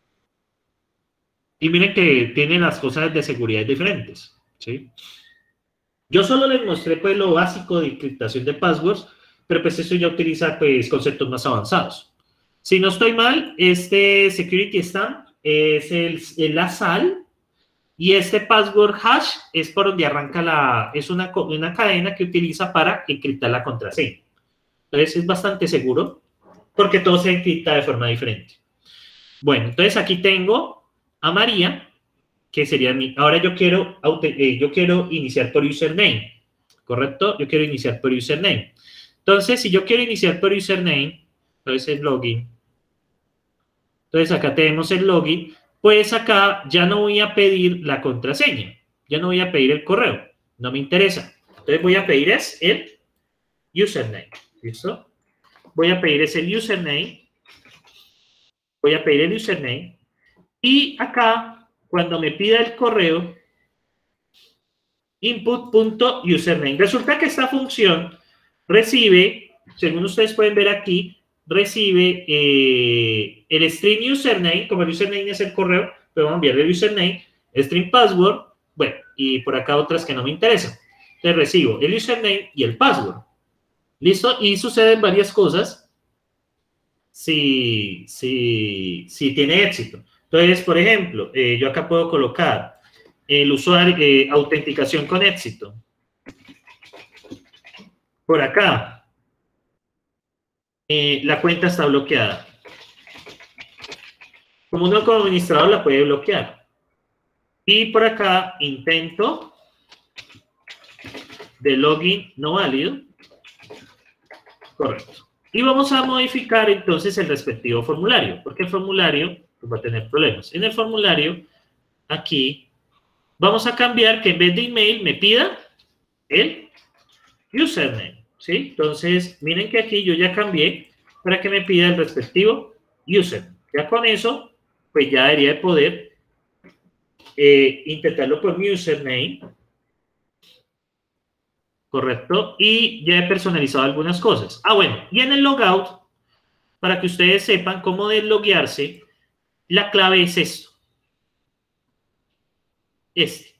Y miren que tiene las cosas de seguridad diferentes, ¿sí? Yo solo les mostré pues lo básico de encriptación de passwords, pero pues esto ya utiliza pues conceptos más avanzados. Si no estoy mal, este security stamp es el, el la sal y este password hash es por donde arranca la, es una, una cadena que utiliza para encriptar la contraseña. Entonces es bastante seguro porque todo se encripta de forma diferente. Bueno, entonces aquí tengo a María, que sería mi... Ahora yo quiero, eh, yo quiero iniciar por username, ¿correcto? Yo quiero iniciar por username. Entonces, si yo quiero iniciar por username, entonces el login. Entonces acá tenemos el login. Pues acá ya no voy a pedir la contraseña. Ya no voy a pedir el correo. No me interesa. Entonces voy a pedir es el username. ¿Listo? Voy a pedir ese username. Voy a pedir el username. Y acá, cuando me pida el correo, input.username. Resulta que esta función recibe, según ustedes pueden ver aquí, recibe eh, el string username, como el username es el correo, pero vamos a enviarle el username, string password, bueno, y por acá otras que no me interesan. Entonces recibo el username y el password. ¿Listo? Y suceden varias cosas si, si, si tiene éxito. Entonces, por ejemplo, eh, yo acá puedo colocar el usuario, eh, autenticación con éxito. Por acá, eh, la cuenta está bloqueada. Como uno como administrador la puede bloquear. Y por acá, intento de login no válido. Correcto. Y vamos a modificar entonces el respectivo formulario, porque el formulario pues, va a tener problemas. En el formulario, aquí, vamos a cambiar que en vez de email me pida el username, ¿sí? Entonces, miren que aquí yo ya cambié para que me pida el respectivo username. Ya con eso, pues ya debería de poder eh, intentarlo por mi username. Correcto. Y ya he personalizado algunas cosas. Ah, bueno. Y en el logout, para que ustedes sepan cómo desloguearse, la clave es esto. Este.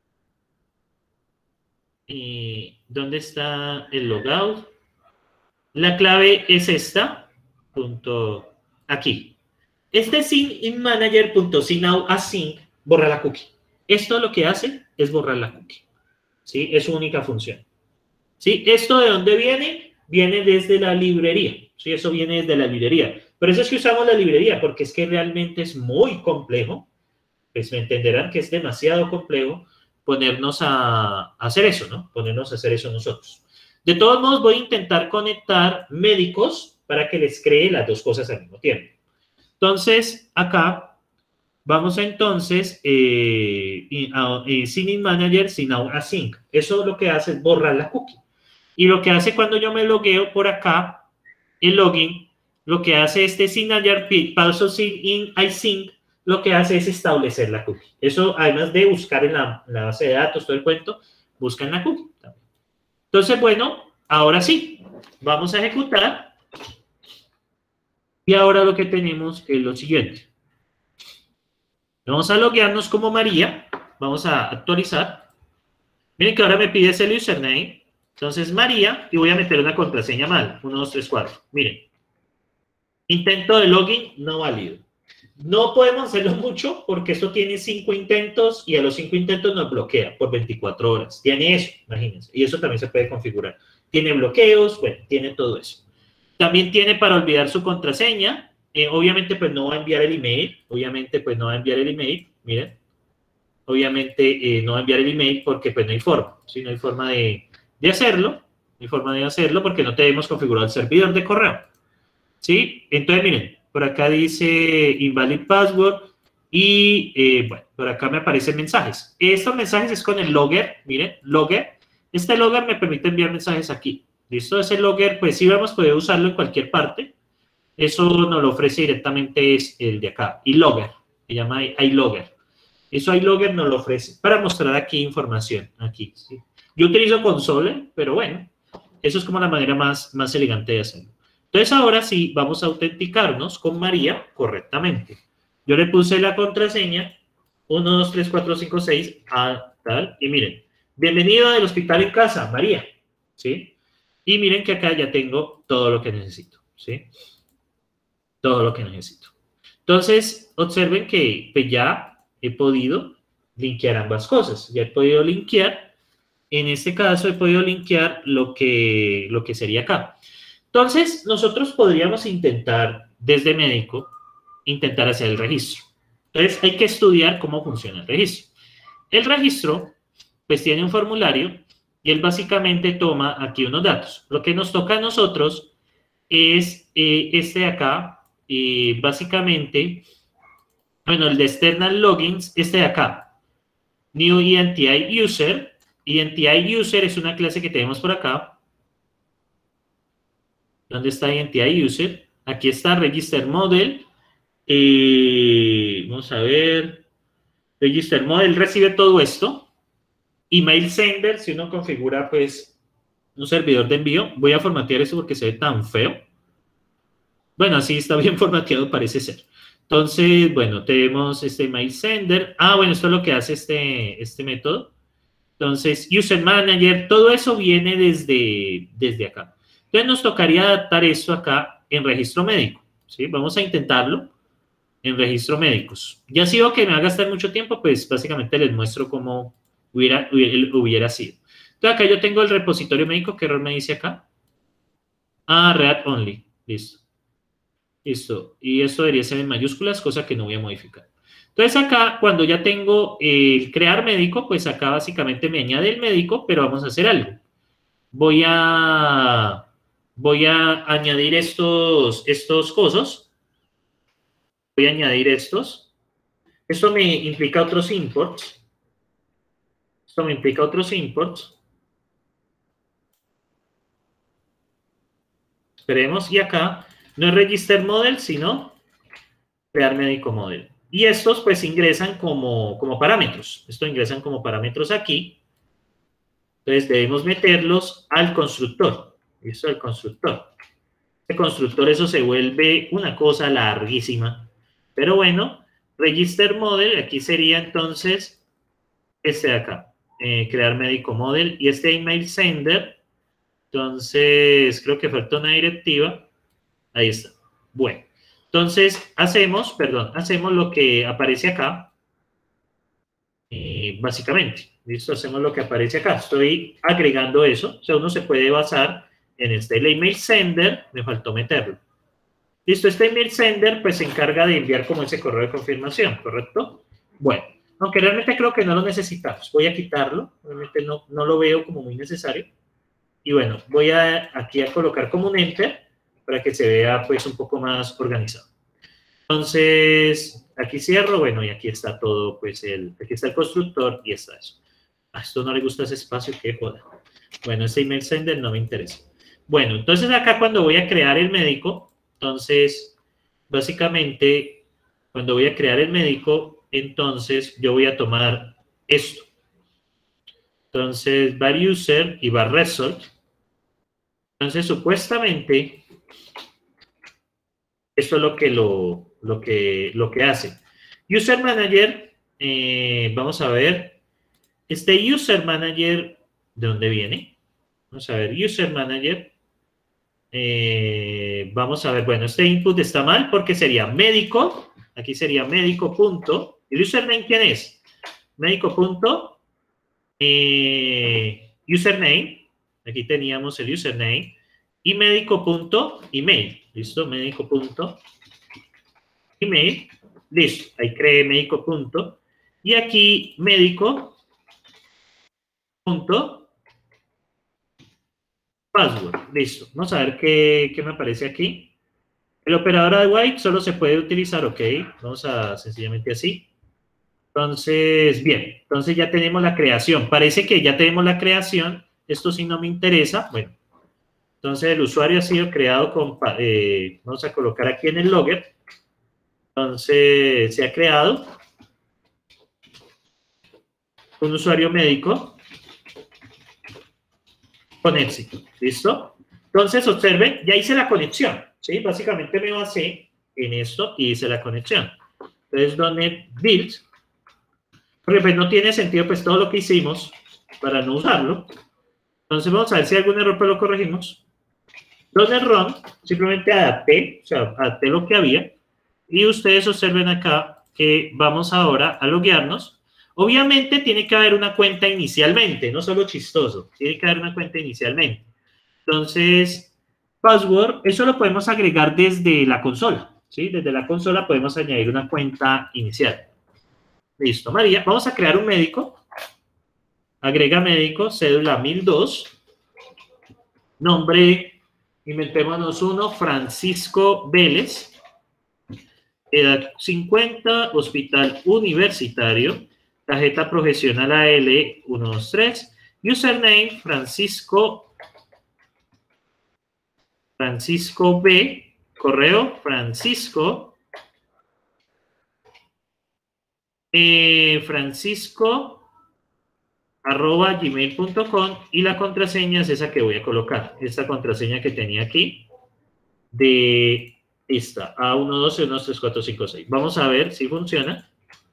¿Y dónde está el logout? La clave es esta. Punto. Aquí. Este sign manager punto signout async borra la cookie. Esto lo que hace es borrar la cookie. ¿Sí? Es su única función. ¿Sí? ¿Esto de dónde viene? Viene desde la librería. ¿Sí? Eso viene desde la librería. Por eso es que usamos la librería, porque es que realmente es muy complejo. Pues me entenderán que es demasiado complejo ponernos a, a hacer eso, ¿no? Ponernos a hacer eso nosotros. De todos modos, voy a intentar conectar médicos para que les cree las dos cosas al mismo tiempo. Entonces, acá vamos a entonces eh, eh, Sign Manager Signout Async. Eso lo que hace es borrar la cookie. Y lo que hace cuando yo me logueo por acá, el login, lo que hace este Sign Manager Paso Sign Async, lo que hace es establecer la cookie. Eso, además de buscar en la, en la base de datos, todo el cuento, buscan la cookie también. Entonces, bueno, ahora sí, vamos a ejecutar. Y ahora lo que tenemos es lo siguiente. Vamos a loguearnos como María. Vamos a actualizar. Miren que ahora me pide ese username. Entonces, María, y voy a meter una contraseña mal. uno, dos, tres, cuatro. Miren. Intento de login no válido. No podemos hacerlo mucho porque esto tiene cinco intentos y a los cinco intentos nos bloquea por veinticuatro horas. Tiene eso, imagínense. Y eso también se puede configurar. Tiene bloqueos, bueno, tiene todo eso. También tiene para olvidar su contraseña. Eh, obviamente, pues no va a enviar el email. Obviamente, pues no va a enviar el email. Miren. Obviamente, eh, no va a enviar el email porque pues no hay forma. ¿Sí? No hay forma de, de hacerlo. No hay forma de hacerlo porque no tenemos configurado el servidor de correo. ¿Sí? Entonces, miren. Por acá dice invalid password. Y, eh, bueno, por acá me aparecen mensajes. Estos mensajes es con el logger. Miren, logger. Este logger me permite enviar mensajes aquí. ¿Listo? Ese logger, pues sí vamos a poder usarlo en cualquier parte. Eso nos lo ofrece directamente es el de acá. iLogger. Se llama iLogger. Eso iLogger nos lo ofrece para mostrar aquí información. Aquí, ¿sí? Yo utilizo Console, pero bueno, eso es como la manera más, más elegante de hacerlo. Entonces ahora sí, vamos a autenticarnos con María correctamente. Yo le puse la contraseña uno, dos, tres, cuatro, cinco, seis, a tal. Y miren, bienvenido del hospital en casa, María. ¿Sí? Y miren que acá ya tengo todo lo que necesito, ¿sí? Todo lo que necesito. Entonces, observen que pues, ya he podido linkear ambas cosas. Ya he podido linkear, en este caso he podido linkear lo que, lo que sería acá. Entonces, nosotros podríamos intentar, desde médico, intentar hacer el registro. Entonces, hay que estudiar cómo funciona el registro. El registro, pues, tiene un formulario y él básicamente toma aquí unos datos. Lo que nos toca a nosotros es eh, este de acá, eh, básicamente, bueno, el de external logins, este de acá, new identity user. Identity user es una clase que tenemos por acá. ¿Dónde está identity user? Aquí está register model. Eh, vamos a ver. Register model recibe todo esto. Email sender, si uno configura, pues, un servidor de envío. Voy a formatear eso porque se ve tan feo. Bueno, así está bien formateado, parece ser. Entonces, bueno, tenemos este email sender. Ah, bueno, esto es lo que hace este, este método. Entonces, user manager, todo eso viene desde, desde acá. Entonces, nos tocaría adaptar esto acá en registro médico. ¿Sí? Vamos a intentarlo. en registro médicos. Ya si veo que me va a gastar mucho tiempo, pues básicamente les muestro cómo hubiera, hubiera, hubiera sido. Entonces acá yo tengo el repositorio médico, ¿qué error me dice acá? Ah, read only, listo. Listo, y esto debería ser en mayúsculas, cosa que no voy a modificar. Entonces acá, cuando ya tengo el eh, crear médico, pues acá básicamente me añade el médico, pero vamos a hacer algo. Voy a, voy a añadir estos, estos cosos. Voy a añadir estos. Esto me implica otros imports. Esto me implica otros imports. Esperemos, y acá no es register model, sino crear médico model. Y estos pues ingresan como, como parámetros. Estos ingresan como parámetros aquí. Entonces debemos meterlos al constructor. ¿Listo? El constructor. Este constructor, eso se vuelve una cosa larguísima. Pero bueno, register model, aquí sería entonces este de acá. Eh, crear médico model. Y este email sender, entonces creo que falta una directiva. Ahí está. Bueno. Entonces, hacemos, perdón, hacemos lo que aparece acá, eh, básicamente. ¿Listo? Hacemos lo que aparece acá. Estoy agregando eso. O sea, uno se puede basar en este. El email sender, me faltó meterlo. Listo, este email sender, pues se encarga de enviar como ese correo de confirmación, ¿correcto? Bueno, aunque realmente creo que no lo necesitamos. Voy a quitarlo. Realmente no, no lo veo como muy necesario. Y bueno, voy a, aquí a colocar como un enter, para que se vea pues un poco más organizado. Entonces, aquí cierro, bueno, y aquí está todo, pues el, aquí está el constructor y está eso. A esto no le gusta ese espacio, qué joda. Bueno, este email sender no me interesa. Bueno, entonces acá cuando voy a crear el médico, entonces, básicamente, cuando voy a crear el médico, entonces yo voy a tomar esto. Entonces, var user y var result. Entonces, supuestamente, esto es lo que, lo, lo que, lo que hace. User Manager, eh, vamos a ver, este User Manager, ¿de dónde viene? Vamos a ver, User Manager, eh, vamos a ver, bueno, este input está mal porque sería médico, aquí sería médico punto, ¿el username quién es? Médico punto, eh, username, aquí teníamos el username, y médico punto email, ¿listo? Médico punto email, listo, ahí creé médico punto, y aquí médico punto password, listo. Vamos a ver qué, qué me aparece aquí. El operador de white solo se puede utilizar, ok, vamos a sencillamente así. Entonces, bien, entonces ya tenemos la creación, parece que ya tenemos la creación, esto sí no me interesa, bueno. Entonces, el usuario ha sido creado con, eh, vamos a colocar aquí en el logger. Entonces, se ha creado un usuario médico con éxito. ¿Listo? Entonces, observen, ya hice la conexión. ¿Sí? Básicamente me basé en esto y hice la conexión. Entonces, .NET Build, porque pues no tiene sentido pues todo lo que hicimos para no usarlo. Entonces, vamos a ver si hay algún error, pero lo corregimos. .NET Run, simplemente adapté, o sea, adapté lo que había, y ustedes observen acá que vamos ahora a loguearnos. Obviamente tiene que haber una cuenta inicialmente, no solo chistoso, tiene que haber una cuenta inicialmente. Entonces, password, eso lo podemos agregar desde la consola, ¿sí? Desde la consola podemos añadir una cuenta inicial. Listo, María, vamos a crear un médico. Agrega médico, cédula mil dos, nombre... Inventémonos uno, Francisco Vélez, edad cincuenta, hospital universitario, tarjeta profesional A L uno dos tres, username Francisco, Francisco B, correo Francisco, eh, Francisco, arroba gmail punto com, y la contraseña es esa que voy a colocar, esta contraseña que tenía aquí, de esta, A uno dos uno dos tres cuatro cinco seis. Vamos a ver si funciona.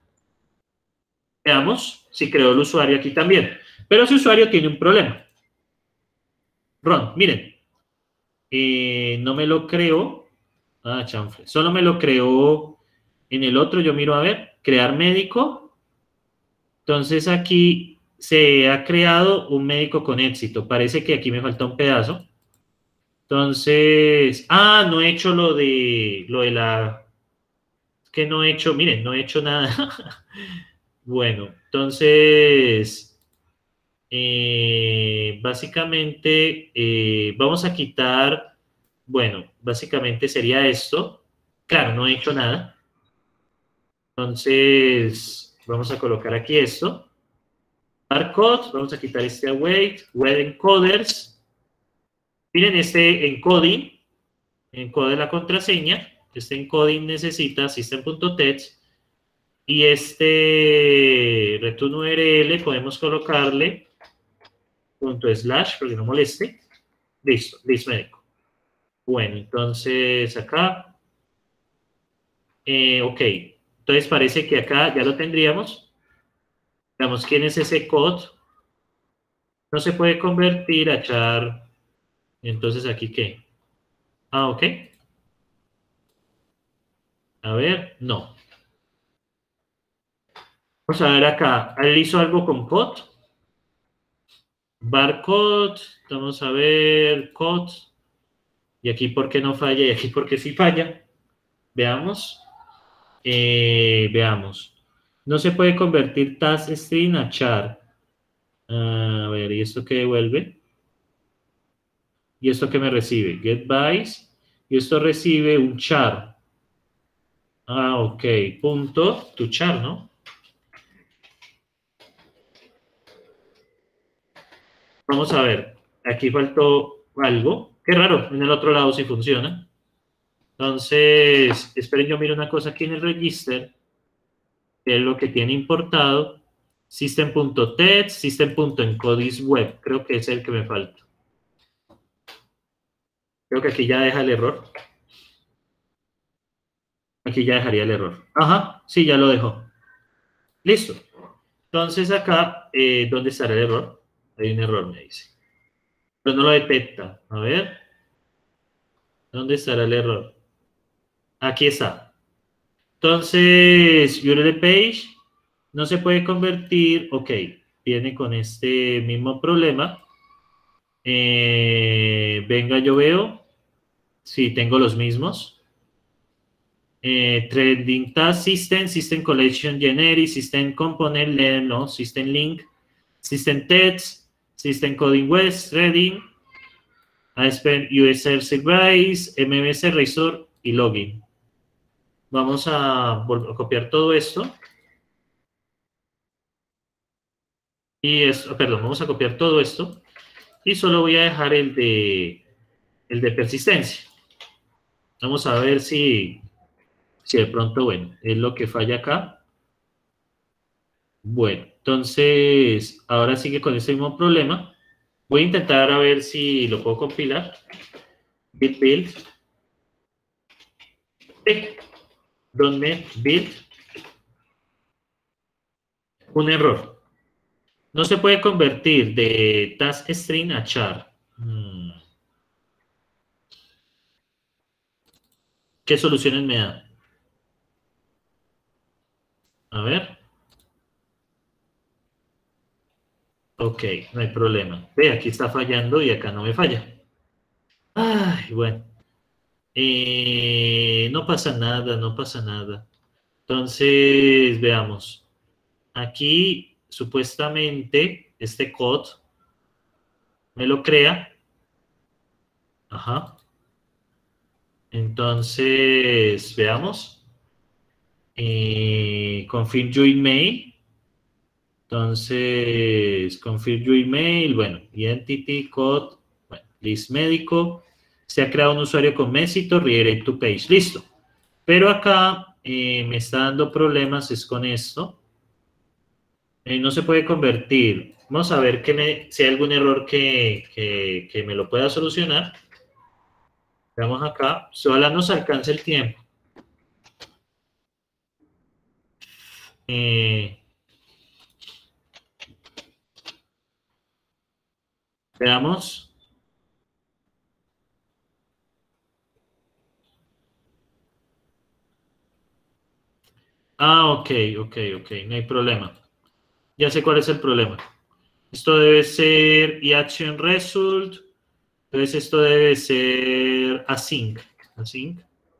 Veamos si creó el usuario aquí también. Pero ese usuario tiene un problema. Ron, miren, eh, no me lo creó. Ah, chanfle. Solo me lo creó En el otro yo miro a ver, crear médico. Entonces aquí se ha creado un médico con éxito. Parece que aquí me falta un pedazo. Entonces, ah, no he hecho lo de, lo de la, es que no he hecho, miren, no he hecho nada. Bueno, entonces, eh, básicamente, eh, vamos a quitar, bueno, básicamente sería esto. Claro, no he hecho nada. Entonces, vamos a colocar aquí esto. Barcode, vamos a quitar este await, web encoders. Miren este encoding, encode la contraseña. Este encoding necesita system.text y este return U R L podemos colocarle punto slash, porque no moleste. Listo, listo médico. Bueno, entonces acá, eh, ok, entonces parece que acá ya lo tendríamos. Veamos quién es ese code. No se puede convertir a char. Entonces aquí qué. Ah, ok. A ver, no. Vamos a ver acá. Él hizo algo con code. Barcode. Vamos a ver code. Y aquí por qué no falla y aquí por qué sí falla. Veamos. Eh, veamos. No se puede convertir task string a char. A ver, ¿y esto qué devuelve? ¿Y esto qué me recibe? Get bytes. Y esto recibe un char. Ah, ok. Punto to char, ¿no? Vamos a ver. Aquí faltó algo. Qué raro. En el otro lado sí funciona. Entonces, esperen, yo miro una cosa aquí en el register. Que es lo que tiene importado. System.text, system.encodisWeb. Creo que es el que me falta. Creo que aquí ya deja el error. Aquí ya dejaría el error. Ajá, sí, ya lo dejó. Listo. Entonces acá, eh, ¿dónde estará el error? Hay un error, me dice. Pero no lo detecta. A ver. ¿Dónde estará el error? Aquí está. Entonces, U R L page no se puede convertir. Ok, viene con este mismo problema. Eh, venga, yo veo. Sí, tengo los mismos. Eh, trending task system, system collection generic, system component, no, system link, system text, system coding west, threading, I spend U S R service, M M S razor y login. Vamos a, a copiar todo esto. Y esto, perdón, vamos a copiar todo esto. Y solo voy a dejar el de, el de persistencia. Vamos a ver si, si de pronto, bueno, es lo que falla acá. Bueno, entonces, ahora sigue con este mismo problema. Voy a intentar a ver si lo puedo compilar. Git build. .NET build. Un error. No se puede convertir de task string a char. Hmm. ¿Qué soluciones me da? A ver. Ok, no hay problema. Ve, aquí está fallando y acá no me falla. Ay, bueno. Eh, no pasa nada, no pasa nada. Entonces, veamos. Aquí, supuestamente, este code me lo crea. Ajá. Entonces, veamos. Eh, confirm your email. Entonces, confirm your email. Bueno, identity, code, bueno, list médico. Se ha creado un usuario con Mesito, redirect to page. Listo. Pero acá eh, me está dando problemas, es con esto. Eh, no se puede convertir. Vamos a ver que me, si hay algún error que, que, que me lo pueda solucionar. Veamos acá. Solo nos alcanza el tiempo. Eh, veamos. Ah, ok, ok, ok, no hay problema. Ya sé cuál es el problema. Esto debe ser action result. Entonces esto debe ser async. Async.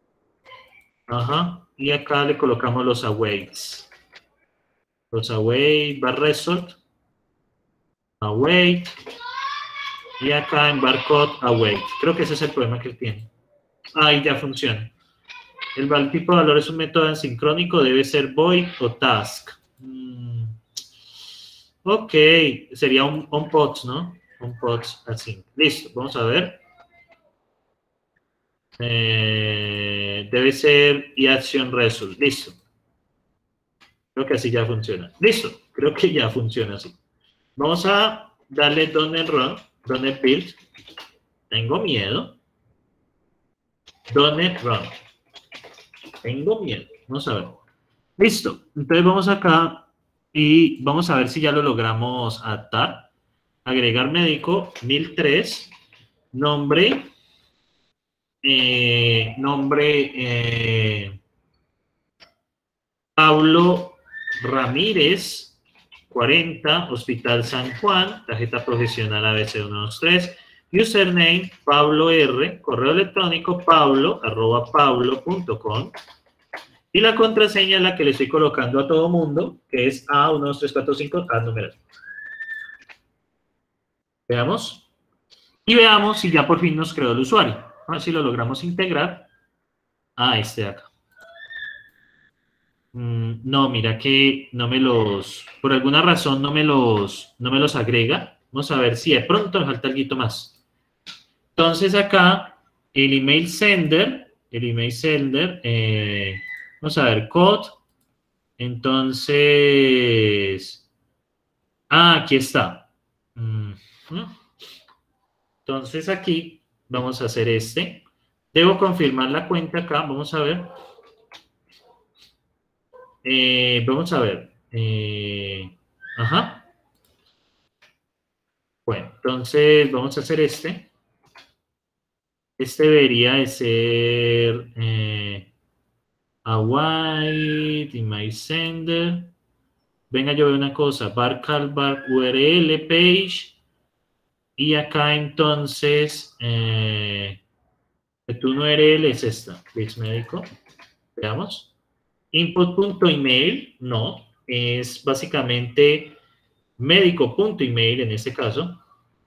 Ajá. Y acá le colocamos los awaits. Los await, bar result. Await. Y acá en barcode await. Creo que ese es el problema que él tiene. Ahí ya funciona. El val- tipo de valor es un método asincrónico, debe ser void o task. Mm, ok, sería un onPods, ¿no? onPods async. Listo, vamos a ver. Eh, debe ser action result. Listo. Creo que así ya funciona. Listo, creo que ya funciona así. Vamos a darle .NET Run, .NET Build. Tengo miedo. .NET Run. Tengo miedo. Vamos a ver. Listo. Entonces vamos acá y vamos a ver si ya lo logramos adaptar. Agregar médico, mil tres. Nombre. Eh, nombre. Eh, Pablo Ramírez. cuarenta. Hospital San Juan. Tarjeta profesional A B C uno dos tres. Username, Pablo R. Correo electrónico, pablo, arroba pablo punto com. Y la contraseña es la que le estoy colocando a todo mundo, que es A uno dos tres cuatro cinco, A número. Veamos. Y veamos si ya por fin nos creó el usuario. A ver si lo logramos integrar a este de acá. Mm, no, mira que no me los... Por alguna razón no me los, no me los agrega. Vamos a ver si de pronto me falta algo más. Entonces acá, el email sender, el email sender, eh, vamos a ver, code. Entonces, ah, aquí está. Entonces aquí vamos a hacer este. Debo confirmar la cuenta acá, vamos a ver. Eh, vamos a ver. Eh, ajá. Bueno, entonces vamos a hacer este. Este debería de ser eh, await, email sender. Venga, yo veo una cosa, bar callback U R L page. Y acá entonces, eh, tu U R L es esta, Bix Médico. Veamos. Input.email, no, es básicamente médico.email en este caso.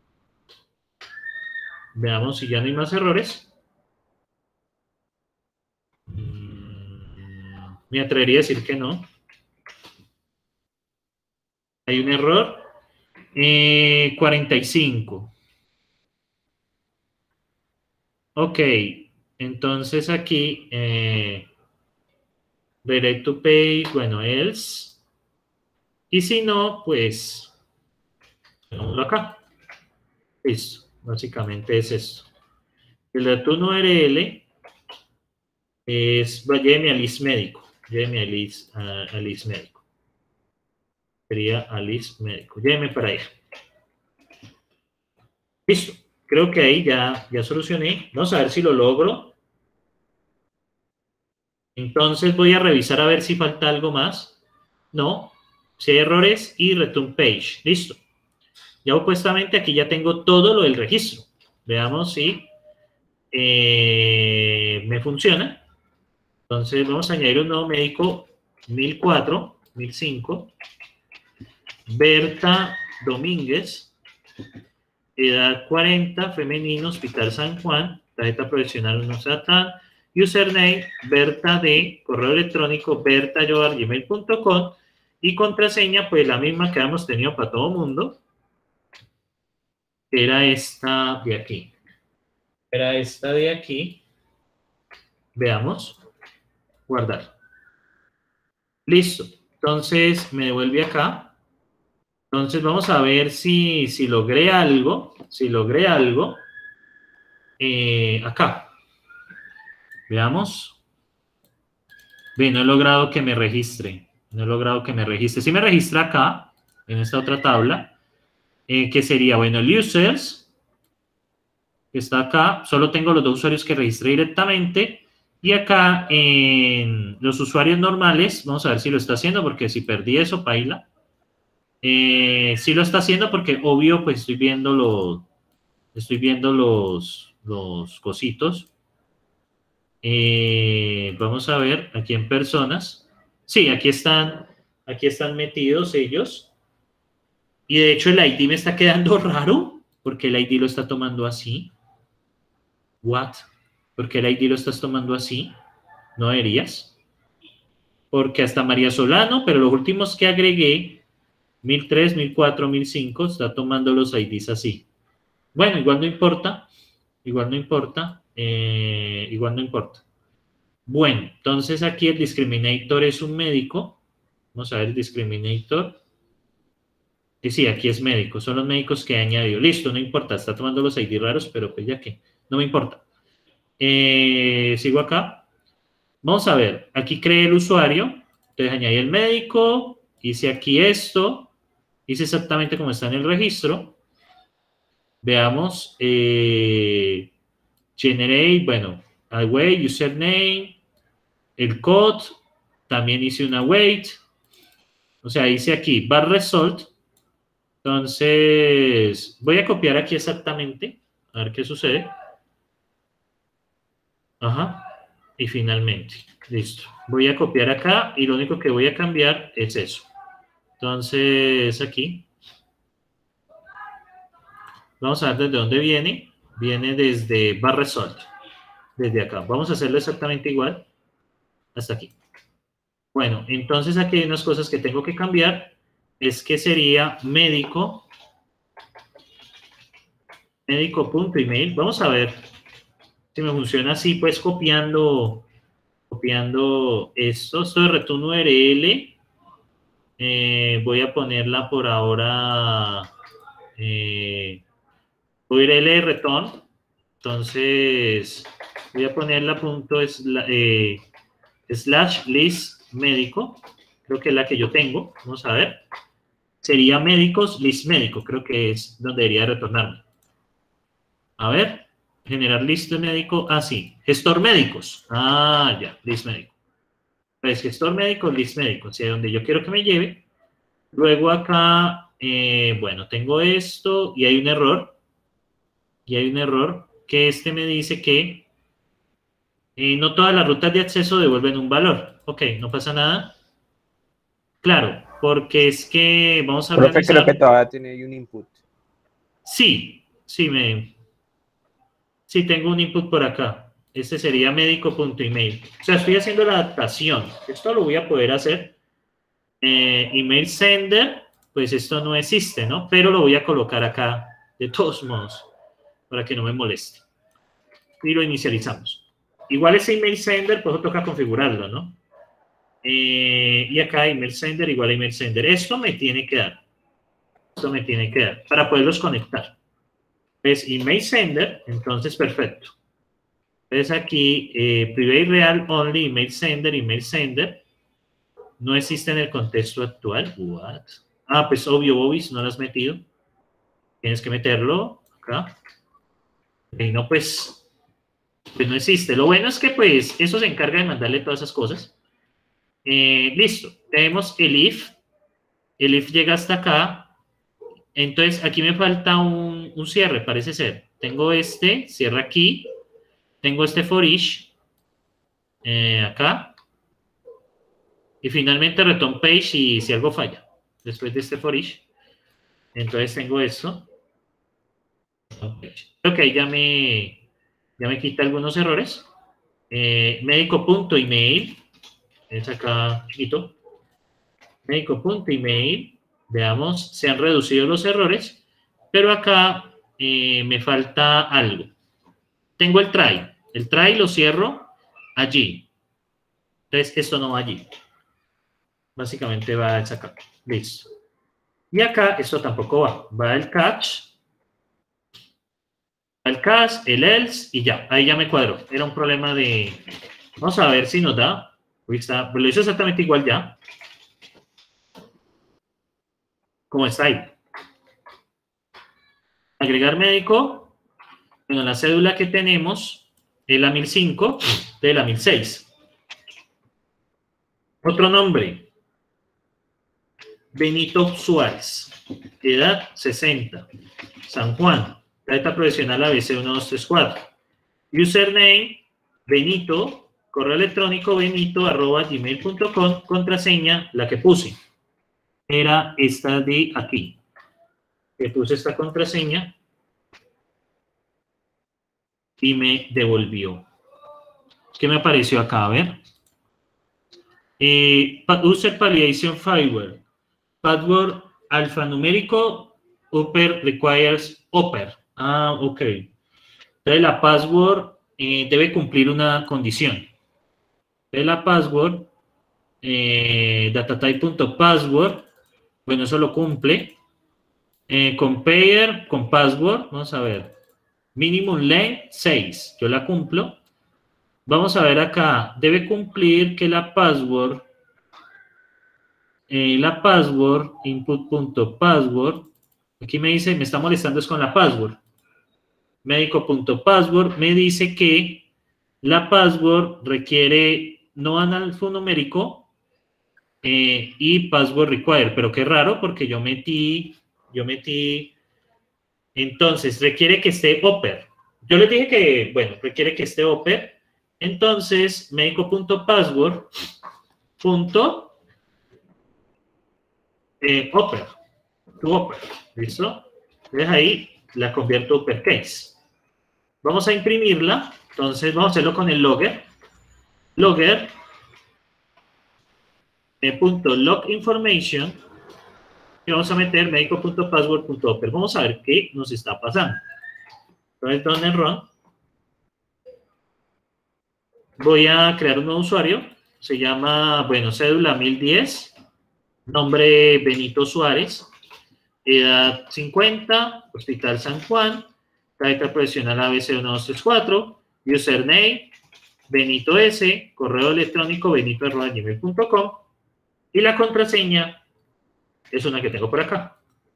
Veamos si ya no hay más errores. Me atrevería a decir que no. Hay un error. Eh, cuarenta y cinco. Ok, entonces aquí, eh, direct to page, bueno, else. Y si no, pues, pongámoslo acá. Listo, básicamente es esto. El de tu U R L es, lléveme a list médico, lléveme a list, a, a list médico. Sería a list médico, lléveme para allá. Listo, creo que ahí ya, ya solucioné. Vamos a ver si lo logro. Entonces voy a revisar a ver si falta algo más. No, si hay errores y return page. Listo. Ya opuestamente aquí ya tengo todo lo del registro. Veamos si eh, me funciona. Entonces vamos a añadir un nuevo médico mil cuatro, mil cinco. Berta Domínguez. Edad cuarenta, femenino, Hospital San Juan. Tarjeta profesional uno Satán. Username, Berta D, correo electrónico, berta arroba gmail punto com. Y contraseña, pues la misma que hemos tenido para todo el mundo. Era esta de aquí. Era esta de aquí. Veamos. Guardar. Listo. Entonces me devuelve acá. Entonces vamos a ver si, si logré algo. Si logré algo. Eh, acá. Veamos. Ve, no he logrado que me registre. No he logrado que me registre. Si me registra acá, en esta otra tabla, eh, que sería, bueno, el users, que está acá, solo tengo los dos usuarios que registré directamente, Y acá en los usuarios normales, vamos a ver si lo está haciendo, porque si perdí eso, paila. Eh, sí lo está haciendo porque obvio, pues estoy viendo los, estoy viendo los, los cositos. Eh, vamos a ver aquí en personas. Sí, aquí están, aquí están metidos ellos. Y de hecho el I D me está quedando raro, porque el I D lo está tomando así. What? ¿Por qué el I D lo estás tomando así? ¿No deberías? Porque hasta María Solano, pero los últimos que agregué, mil tres, mil cuatro, mil cinco, está tomando los I Ds así. Bueno, igual no importa, igual no importa, eh, igual no importa. Bueno, entonces aquí el discriminator es un médico. Vamos a ver el discriminator. Y sí, aquí es médico, son los médicos que he añadido. Listo, no importa, está tomando los I D raros, pero pues ya que, no me importa. Eh, sigo acá. Vamos a ver, aquí creé el usuario, entonces añadí el médico, hice aquí esto, hice exactamente como está en el registro. Veamos, eh, generate, bueno, await, username, el code, también hice una await, o sea, hice aquí bar result. Entonces, voy a copiar aquí exactamente, a ver qué sucede. Ajá, y finalmente, listo. Voy a copiar acá y lo único que voy a cambiar es eso. Entonces, aquí. Vamos a ver desde dónde viene. Viene desde bar result, desde acá. Vamos a hacerlo exactamente igual hasta aquí. Bueno, entonces aquí hay unas cosas que tengo que cambiar. Es que sería médico, médico.email. Vamos a ver si me funciona así, pues copiando, copiando esto. Esto de return U R L. Eh, voy a ponerla por ahora eh, U R L de return. Entonces voy a ponerla punto eh, slash list médico. Creo que es la que yo tengo. Vamos a ver. Sería médicos list médico. Creo que es donde debería retornarme. A ver. Generar list médico. Ah, sí. Gestor médicos. Ah, ya. List médico. Pues gestor médico, list médico. O sea, donde yo quiero que me lleve. Luego acá, eh, bueno, tengo esto y hay un error. Y hay un error que este me dice que eh, no todas las rutas de acceso devuelven un valor. Ok, no pasa nada. Claro, porque es que vamos a
Profe,
organizar...
creo que todavía tiene ahí un input.
Sí, sí, me... sí tengo un input por acá. Este sería médico.email. O sea, estoy haciendo la adaptación. Esto lo voy a poder hacer. Eh, email sender, pues esto no existe, ¿no? Pero lo voy a colocar acá de todos modos, para que no me moleste. Y lo inicializamos. Igual ese email sender, pues toca configurarlo, ¿no? Eh, y acá email sender igual a email sender. Esto me tiene que dar. Esto me tiene que dar para poderlos conectar. Es email sender, entonces perfecto. Entonces aquí, eh, private real only, email sender, email sender. No existe en el contexto actual. What? Ah, pues obvio, Bobis, no lo has metido. Tienes que meterlo acá. Y no, pues, pues no existe. Lo bueno es que, pues, eso se encarga de mandarle todas esas cosas. Eh, listo. Tenemos el if. El if llega hasta acá. Entonces, aquí me falta un, un cierre, parece ser. Tengo este, cierra aquí. Tengo este for each. Eh, acá. Y finalmente return page y si algo falla. Después de este for each. Entonces tengo esto. Ok, ya me, ya me quita algunos errores. Eh, médico.email. Es acá chiquito. Médico.email. Veamos, se han reducido los errores. Pero acá eh, me falta algo. Tengo el try. El try lo cierro allí. Entonces esto no va allí. Básicamente va a sacar. Listo. Y acá esto tampoco va. Va el catch. El catch, el else y ya. Ahí ya me cuadró. Era un problema de... Vamos a ver si nos da. Uy, está... Lo hizo exactamente igual ya. ¿Cómo está ahí? Agregar médico. Bueno, la cédula que tenemos es la mil cinco. de la mil seis. Otro nombre, Benito Suárez, edad sesenta, San Juan, tarjeta profesional A B C uno dos tres cuatro, username, Benito, correo electrónico benito arroba gmail punto com, contraseña, la que puse, era esta de aquí, que puse esta contraseña y me devolvió. ¿Qué me apareció acá? A ver. Eh, user validation firewall. Password alfanumérico. Upper requires upper. Ah, ok. Entonces la password eh, debe cumplir una condición. Entonces la password, eh, datatype.password, bueno, eso lo cumple. Eh, compare con password, vamos a ver. Minimum length seis, yo la cumplo. Vamos a ver acá, debe cumplir que la password, eh, la password, input.password, aquí me dice, me está molestando es con la password. Médico.password me dice que la password requiere no alfanumérico eh, y password require, pero qué raro porque yo metí, yo metí, entonces requiere que esté upper. Yo les dije que, bueno, requiere que esté upper. Entonces, médico.password punto eh, upper, to upper, ¿listo? Entonces ahí la convierto a uppercase. Vamos a imprimirla, entonces vamos a hacerlo con el logger. Logger eh, punto log information y vamos a meter médico.password.upper. Vamos a ver qué nos está pasando. Entonces, donde run. Voy a crear un nuevo usuario, se llama, bueno, cédula mil diez, nombre Benito Suárez, edad cincuenta, Hospital San Juan, tarjeta profesional A B C uno dos tres cuatro, username, Benito S, correo electrónico benito arroba gmail punto com y la contraseña es una que tengo por acá.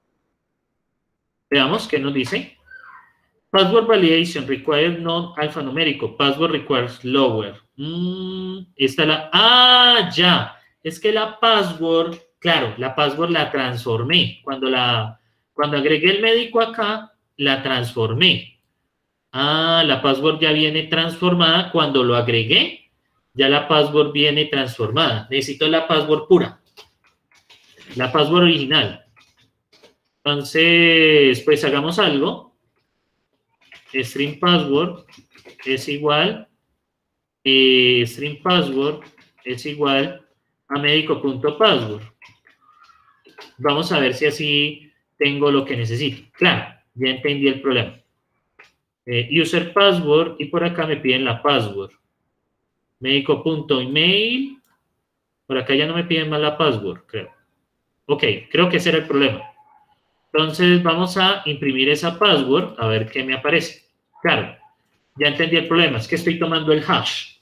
Veamos qué nos dice. Password validation requires non-alfanumérico. Password requires lower. Mm, esta la... Ah, ya. Es que la password, claro, la password la transformé. Cuando la, cuando agregué el médico acá, la transformé. Ah, la password ya viene transformada. Cuando lo agregué, ya la password viene transformada. Necesito la password pura. La password original. Entonces, pues hagamos algo. String password es igual, eh, string password es igual a médico.password. Vamos a ver si así tengo lo que necesito. Claro, ya entendí el problema. Eh, user password y por acá me piden la password. Médico.email. Por acá ya no me piden más la password, creo. Ok, creo que ese era el problema. Entonces vamos a imprimir esa password a ver qué me aparece. Claro, ya entendí el problema, es que estoy tomando el hash.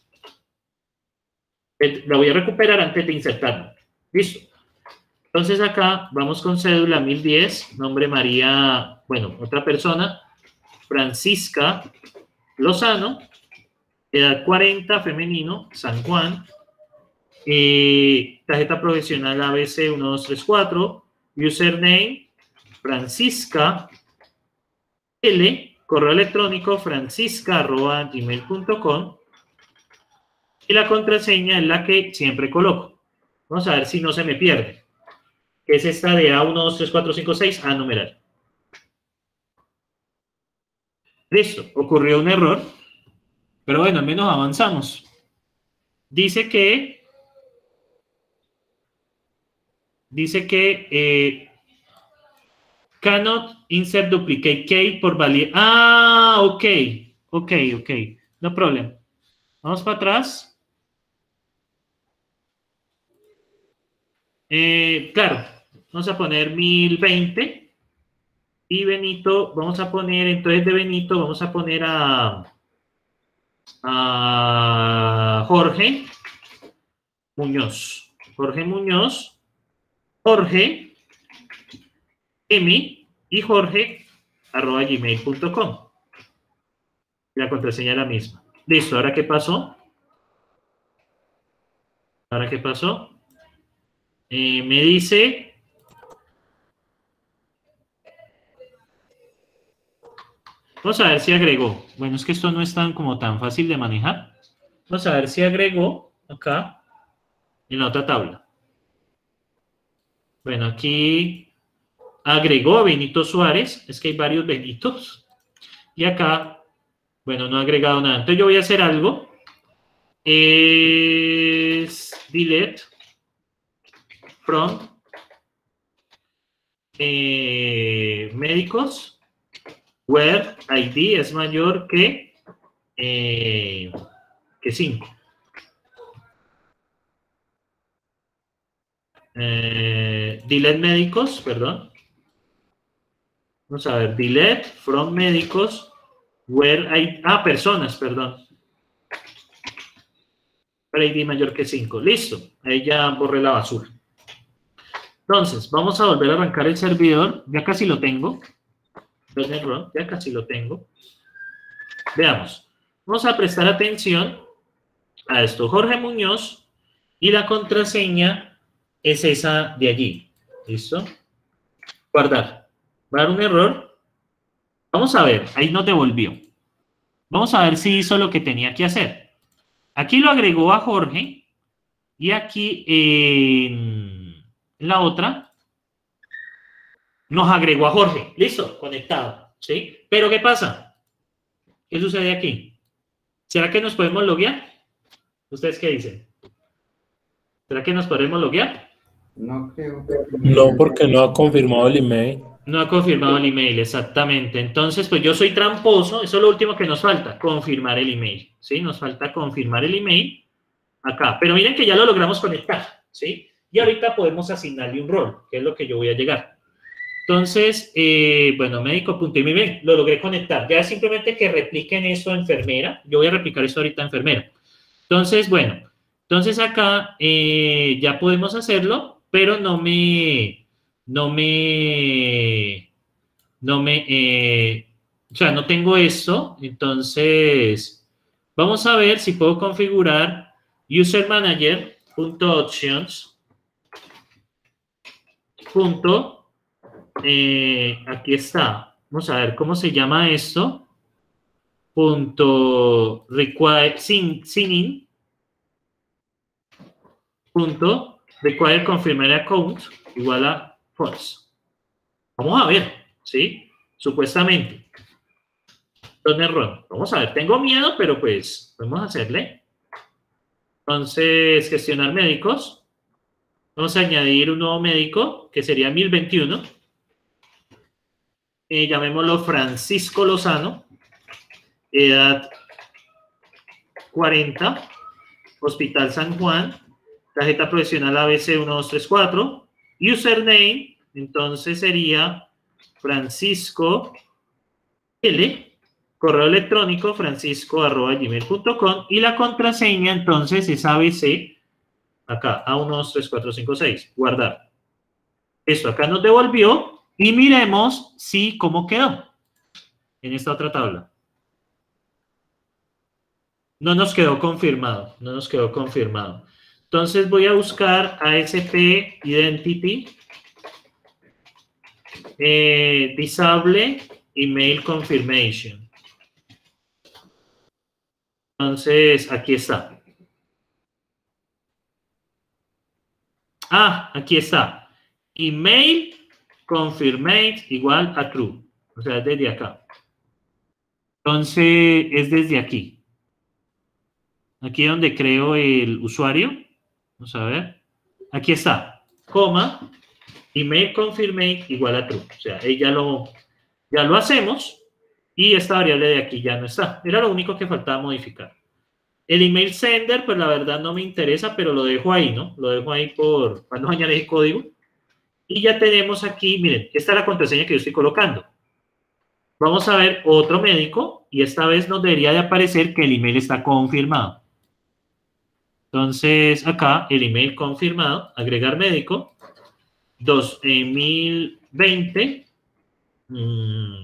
La voy a recuperar antes de insertarlo. Listo. Entonces acá vamos con cédula mil diez, nombre María, bueno, otra persona, Francisca Lozano, edad cuarenta, femenino, San Juan, eh, tarjeta profesional A B C uno dos tres cuatro, username, Francisca L, correo electrónico francisca arroba gmail punto com y la contraseña es la que siempre coloco. Vamos a ver si no se me pierde. Que es esta de A uno dos tres cuatro cinco seis, a numeral. Listo, ocurrió un error, pero bueno, al menos avanzamos. Dice que dice que eh, cannot insert duplicate key por validar. Ah, ok. Ok, ok. No problem. Vamos para atrás. Eh, claro, vamos a poner mil veinte. Y Benito, vamos a poner, entonces de Benito, vamos a poner a, a Jorge Muñoz. Jorge Muñoz. Jorge M y Jorge arroba gmail punto com. La contraseña es la misma. Listo, ¿ahora qué pasó? ¿Ahora qué pasó? Eh, me dice... Vamos a ver si agregó. Bueno, es que esto no es tan como tan fácil de manejar. Vamos a ver si agregó acá en la otra tabla. Bueno, aquí agregó a Benito Suárez. Es que hay varios Benitos. Y acá, bueno, no ha agregado nada. Entonces yo voy a hacer algo. Es delete from eh, médicos where I D es mayor que eh, que cinco. Eh, delete médicos, perdón. Vamos a ver, delete from médicos where I... Ah, personas, perdón. Where I D mayor que cinco. Listo. Ahí ya borré la basura. Entonces, vamos a volver a arrancar el servidor. Ya casi lo tengo. Ya casi lo tengo. Veamos. Vamos a prestar atención a esto. Jorge Muñoz y la contraseña es esa de allí. ¿Listo? Guardar. Va a dar un error. Vamos a ver. Ahí no devolvió. Vamos a ver si hizo lo que tenía que hacer. Aquí lo agregó a Jorge y aquí en la otra nos agregó a Jorge. Listo, conectado. ¿Sí? Pero ¿qué pasa? ¿Qué sucede aquí? ¿Será que nos podemos loguear? ¿Ustedes qué dicen? ¿Será que nos podemos loguear?
No creo.
No, porque no ha confirmado el email.
No ha confirmado el email, exactamente. Entonces, pues yo soy tramposo. Eso es lo último que nos falta, confirmar el email. ¿Sí? Nos falta confirmar el email acá. Pero miren que ya lo logramos conectar. ¿Sí? Y ahorita podemos asignarle un rol, que es lo que yo voy a llegar. Entonces, eh, bueno, médico.email, lo logré conectar. Ya es simplemente que repliquen eso a enfermera. Yo voy a replicar eso ahorita a enfermera. Entonces, bueno, entonces acá eh, ya podemos hacerlo, pero no me, no me, no me, eh, o sea, no tengo esto. Entonces, vamos a ver si puedo configurar user manager.options. Punto. Eh, aquí está. Vamos a ver cómo se llama esto. Punto require sin, sign punto require confirmar account igual a false. Vamos a ver, ¿sí? Supuestamente. Un error. Vamos a ver, tengo miedo, pero pues podemos hacerle. Entonces, gestionar médicos. Vamos a añadir un nuevo médico que sería mil veintiuno. Eh, llamémoslo Francisco Lozano, edad cuarenta, Hospital San Juan, tarjeta profesional A B C uno dos tres cuatro, username, entonces sería Francisco L, correo electrónico francisco arroba gmail punto com y la contraseña entonces es A B C, acá, A uno dos tres cuatro cinco seis, guardar. Esto acá nos devolvió. Y miremos si cómo quedó en esta otra tabla. No nos quedó confirmado, no nos quedó confirmado. Entonces voy a buscar A S P Identity, eh, Disable Email Confirmation. Entonces aquí está. Ah, aquí está. Email confirmate igual a true, o sea, desde acá. Entonces, es desde aquí. Aquí donde creo el usuario. Vamos a ver. Aquí está, coma, email confirmate igual a true. O sea, ahí ya lo, ya lo hacemos y esta variable de aquí ya no está. Era lo único que faltaba modificar. El email sender, pues la verdad no me interesa, pero lo dejo ahí, ¿no? Lo dejo ahí por, para no añadir el código. Y ya tenemos aquí, miren, esta es la contraseña que yo estoy colocando. Vamos a ver otro médico y esta vez nos debería de aparecer que el email está confirmado. Entonces, acá el email confirmado, agregar médico, dos mil veinte, mmm,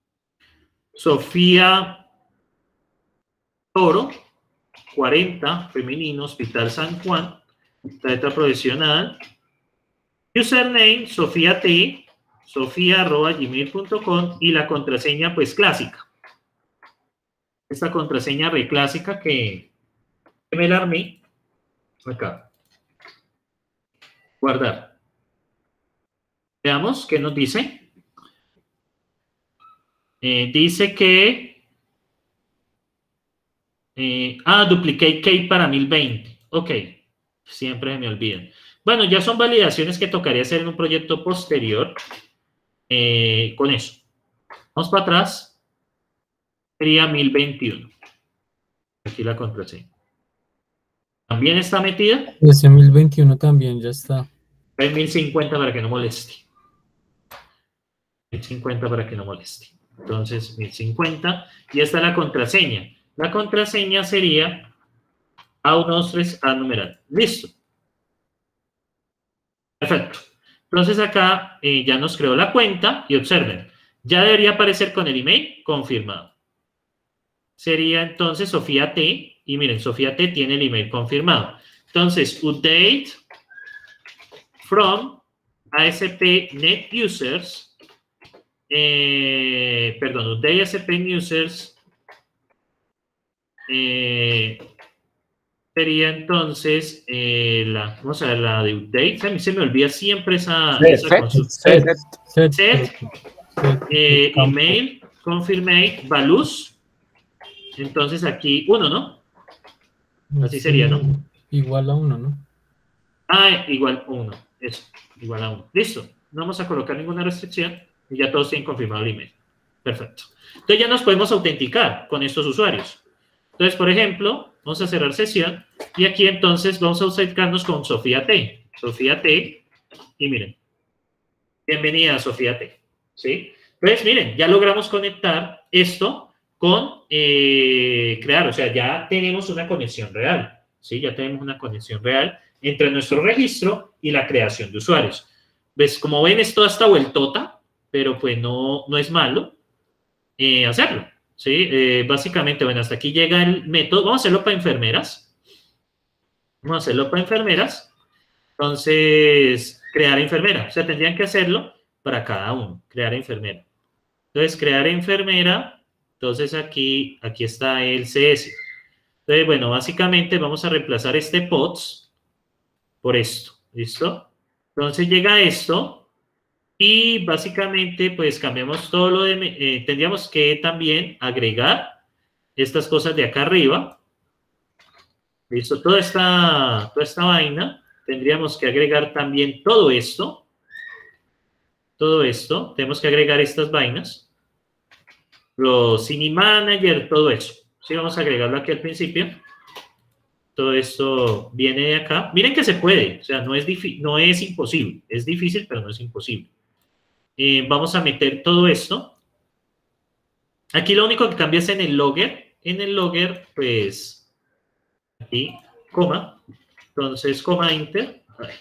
Sofía Toro, cuarenta, femenino, Hospital San Juan, tarjeta profesional, username, Sofía T, sofía arroba gmail punto com y la contraseña pues clásica. Esta contraseña re clásica que, que me la armé acá. Guardar. Veamos qué nos dice. Eh, dice que eh, ah, duplicate key para mil veinte. Ok, siempre me olvidan. Bueno, ya son validaciones que tocaría hacer en un proyecto posterior eh, con eso. Vamos para atrás. Sería mil veintiuno. Aquí la contraseña. ¿También está metida?
Ese mil veintiuno también ya está.
Hay mil cincuenta para que no moleste. mil cincuenta para que no moleste. Entonces, mil cincuenta. Y esta es la contraseña. La contraseña sería A uno dos tres A numeral. Listo. Perfecto. Entonces acá eh, ya nos creó la cuenta y observen, ya debería aparecer con el email confirmado. Sería entonces Sofía T y miren, Sofía T tiene el email confirmado. Entonces, update from A S P Net Users, eh, perdón, update A S P Users, eh, sería entonces eh, la, vamos a ver, la de update. A mí se me olvida siempre esa,
Set,
esa
set,
consulta.
set,
Set,
Set,
set,
eh,
campo.
email, confirmate, values. Entonces aquí uno, ¿no? Así sería, ¿no?
Igual a uno, ¿no?
Ah, igual uno. Eso, igual a uno. Listo. No vamos a colocar ninguna restricción y ya todos tienen confirmado el email. Perfecto. Entonces ya nos podemos autenticar con estos usuarios. Entonces, por ejemplo, vamos a cerrar sesión y aquí entonces vamos a autenticarnos con Sofía T. Sofía T. Y miren. Bienvenida, Sofía T. ¿Sí? Entonces, miren, ya logramos conectar esto con eh, crear. O sea, ya tenemos una conexión real. ¿Sí? Ya tenemos una conexión real entre nuestro registro y la creación de usuarios. ¿Ves? Como ven, es toda esta vueltota, pero pues no, no es malo eh, hacerlo. ¿Sí? Eh, básicamente, bueno, hasta aquí llega el método. Vamos a hacerlo para enfermeras. Vamos a hacerlo para enfermeras. Entonces, crear enfermera. O sea, tendrían que hacerlo para cada uno. Crear enfermera. Entonces, crear enfermera. Entonces, aquí, aquí está el C S. Entonces, bueno, básicamente vamos a reemplazar este P O T S por esto. ¿Listo? Entonces, llega esto. Y básicamente, pues cambiamos todo lo de... Eh, tendríamos que también agregar estas cosas de acá arriba. ¿Listo? Toda esta, toda esta vaina. Tendríamos que agregar también todo esto. Todo esto. Tenemos que agregar estas vainas. Los C I N I Manager, todo eso. Sí, vamos a agregarlo aquí al principio. Todo esto viene de acá. Miren que se puede. O sea, no es, no es imposible. Es difícil, pero no es imposible. Eh, vamos a meter todo esto. Aquí lo único que cambia es en el logger. En el logger, pues, aquí, coma. Entonces, coma, enter.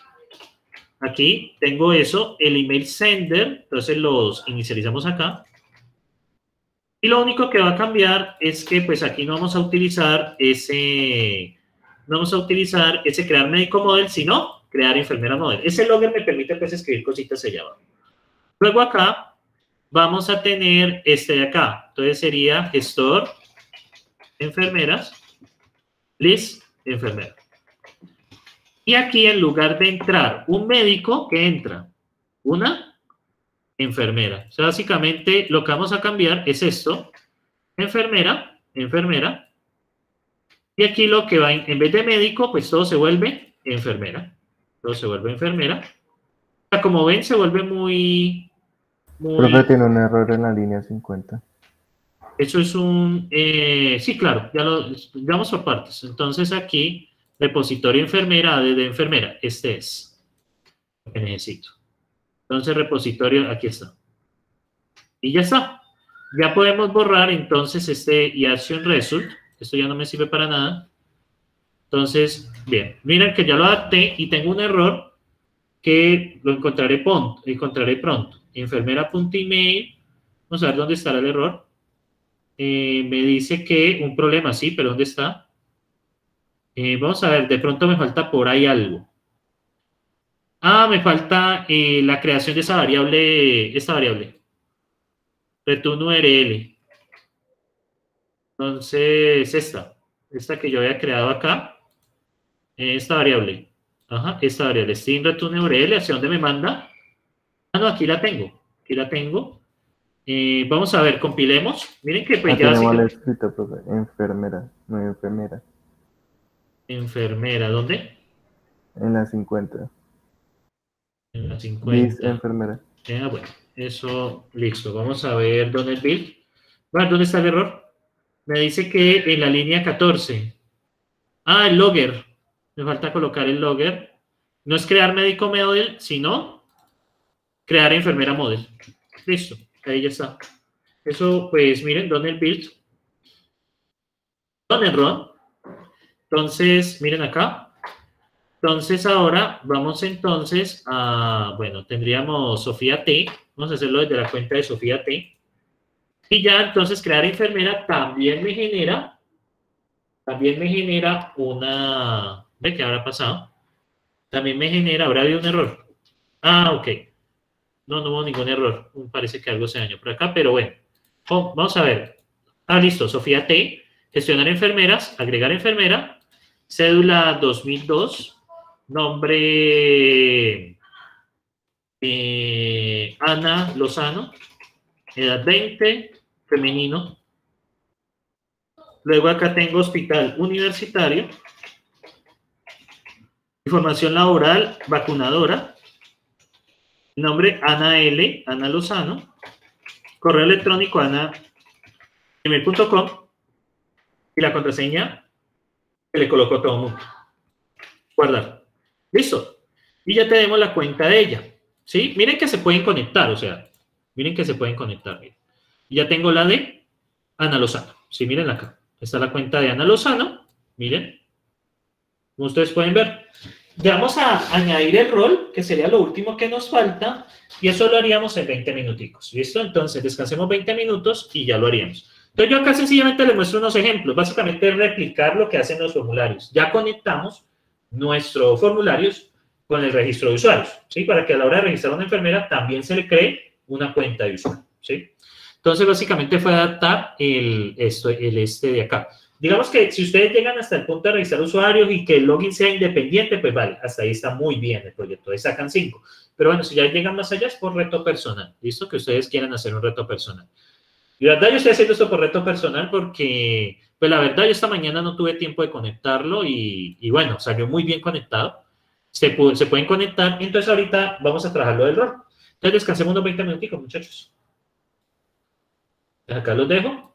Aquí tengo eso, el email sender. Entonces, los inicializamos acá. Y lo único que va a cambiar es que, pues, aquí no vamos a utilizar ese... No vamos a utilizar ese crear médico model, sino crear enfermera model. Ese logger me permite, pues, escribir cositas allá abajo. Luego acá vamos a tener este de acá. Entonces sería gestor, enfermeras, list, enfermera. Y aquí en lugar de entrar un médico, ¿qué entra? Una enfermera. O sea, básicamente lo que vamos a cambiar es esto. Enfermera, enfermera. Y aquí lo que va, en, en vez de médico, pues todo se vuelve enfermera. Todo se vuelve enfermera. O sea, como ven, se vuelve muy... muy...
Profe, tiene un error en la línea cincuenta.
Eso es un... Eh, sí, claro, ya lo digamos por partes. Entonces aquí, repositorio enfermera, de enfermera. Este es lo que necesito. Entonces, repositorio, aquí está. Y ya está. Ya podemos borrar entonces este y action result. Esto ya no me sirve para nada. Entonces, bien. Miren que ya lo adapté y tengo un error que lo encontraré pronto. Encontraré pronto. Enfermera.email. Vamos a ver dónde estará el error. Eh, me dice que un problema, sí, pero ¿dónde está? Eh, vamos a ver, de pronto me falta por ahí algo. Ah, me falta eh, la creación de esa variable, esta variable. Return U R L. Entonces, esta. Esta que yo había creado acá. Esta variable. Ajá, esta variable. String return U R L. ¿Hacia dónde me manda? Ah, no, aquí la tengo. Aquí la tengo. Eh, vamos a ver, compilemos. Miren que pues
Ah,
ya...
tiene mal
básicamente-
escrito, profe. Enfermera, no enfermera.
Enfermera, ¿dónde?
En la cincuenta.
En la
Bis
cincuenta.
enfermera.
Ah, bueno, eso, listo. Vamos a ver dónde el build. Bueno, ¿dónde está el error? Me dice que en la línea catorce. Ah, el logger. Me falta colocar el logger. No es crear médico model, sino crear enfermera model. Listo, ahí ya está. Eso, pues, miren, dónde el build. Dónde el run. Entonces, miren acá. Entonces, ahora vamos entonces a, bueno, tendríamos Sofía T. Vamos a hacerlo desde la cuenta de Sofía T. Y ya entonces crear enfermera también me genera, también me genera una, ¿ve qué habrá pasado? También me genera, habrá habido un error. Ah, ok. No, no hubo ningún error. Parece que algo se dañó por acá, pero bueno. Oh, vamos a ver. Ah, listo. Sofía T. Gestionar enfermeras, agregar enfermera, cédula dos mil dos. Nombre eh, Ana Lozano, edad veinte, femenino. Luego acá tengo hospital universitario, información laboral, vacunadora, nombre Ana L, Ana Lozano, correo electrónico ana gmail punto com y la contraseña que le colocó todo el mundo. Guardar. Listo. Y ya tenemos la cuenta de ella. ¿Sí? Miren que se pueden conectar, o sea, miren que se pueden conectar. Miren. Y ya tengo la de Ana Lozano. Sí, miren acá. Está la cuenta de Ana Lozano. Miren. Como ustedes pueden ver. Ya vamos a añadir el rol, que sería lo último que nos falta, y eso lo haríamos en veinte minuticos. ¿Listo? Entonces, descansemos veinte minutos y ya lo haríamos. Entonces, yo acá sencillamente les muestro unos ejemplos. Básicamente es replicar lo que hacen los formularios. Ya conectamos nuestros formularios con el registro de usuarios, ¿sí? Para que a la hora de registrar a una enfermera también se le cree una cuenta de usuario, ¿sí? Entonces, básicamente fue adaptar el, esto, el este de acá. Digamos que si ustedes llegan hasta el punto de registrar usuarios y que el login sea independiente, pues vale, hasta ahí está muy bien el proyecto, ahí sacan cinco. Pero bueno, si ya llegan más allá es por reto personal, ¿listo? Que ustedes quieran hacer un reto personal. Y la verdad yo estoy haciendo esto por reto personal porque, pues la verdad yo esta mañana no tuve tiempo de conectarlo y, y bueno, salió muy bien conectado. Se, pu se pueden conectar, entonces ahorita vamos a trabajar lo del rol. Entonces descansemos unos veinte minuticos, muchachos. Acá los dejo.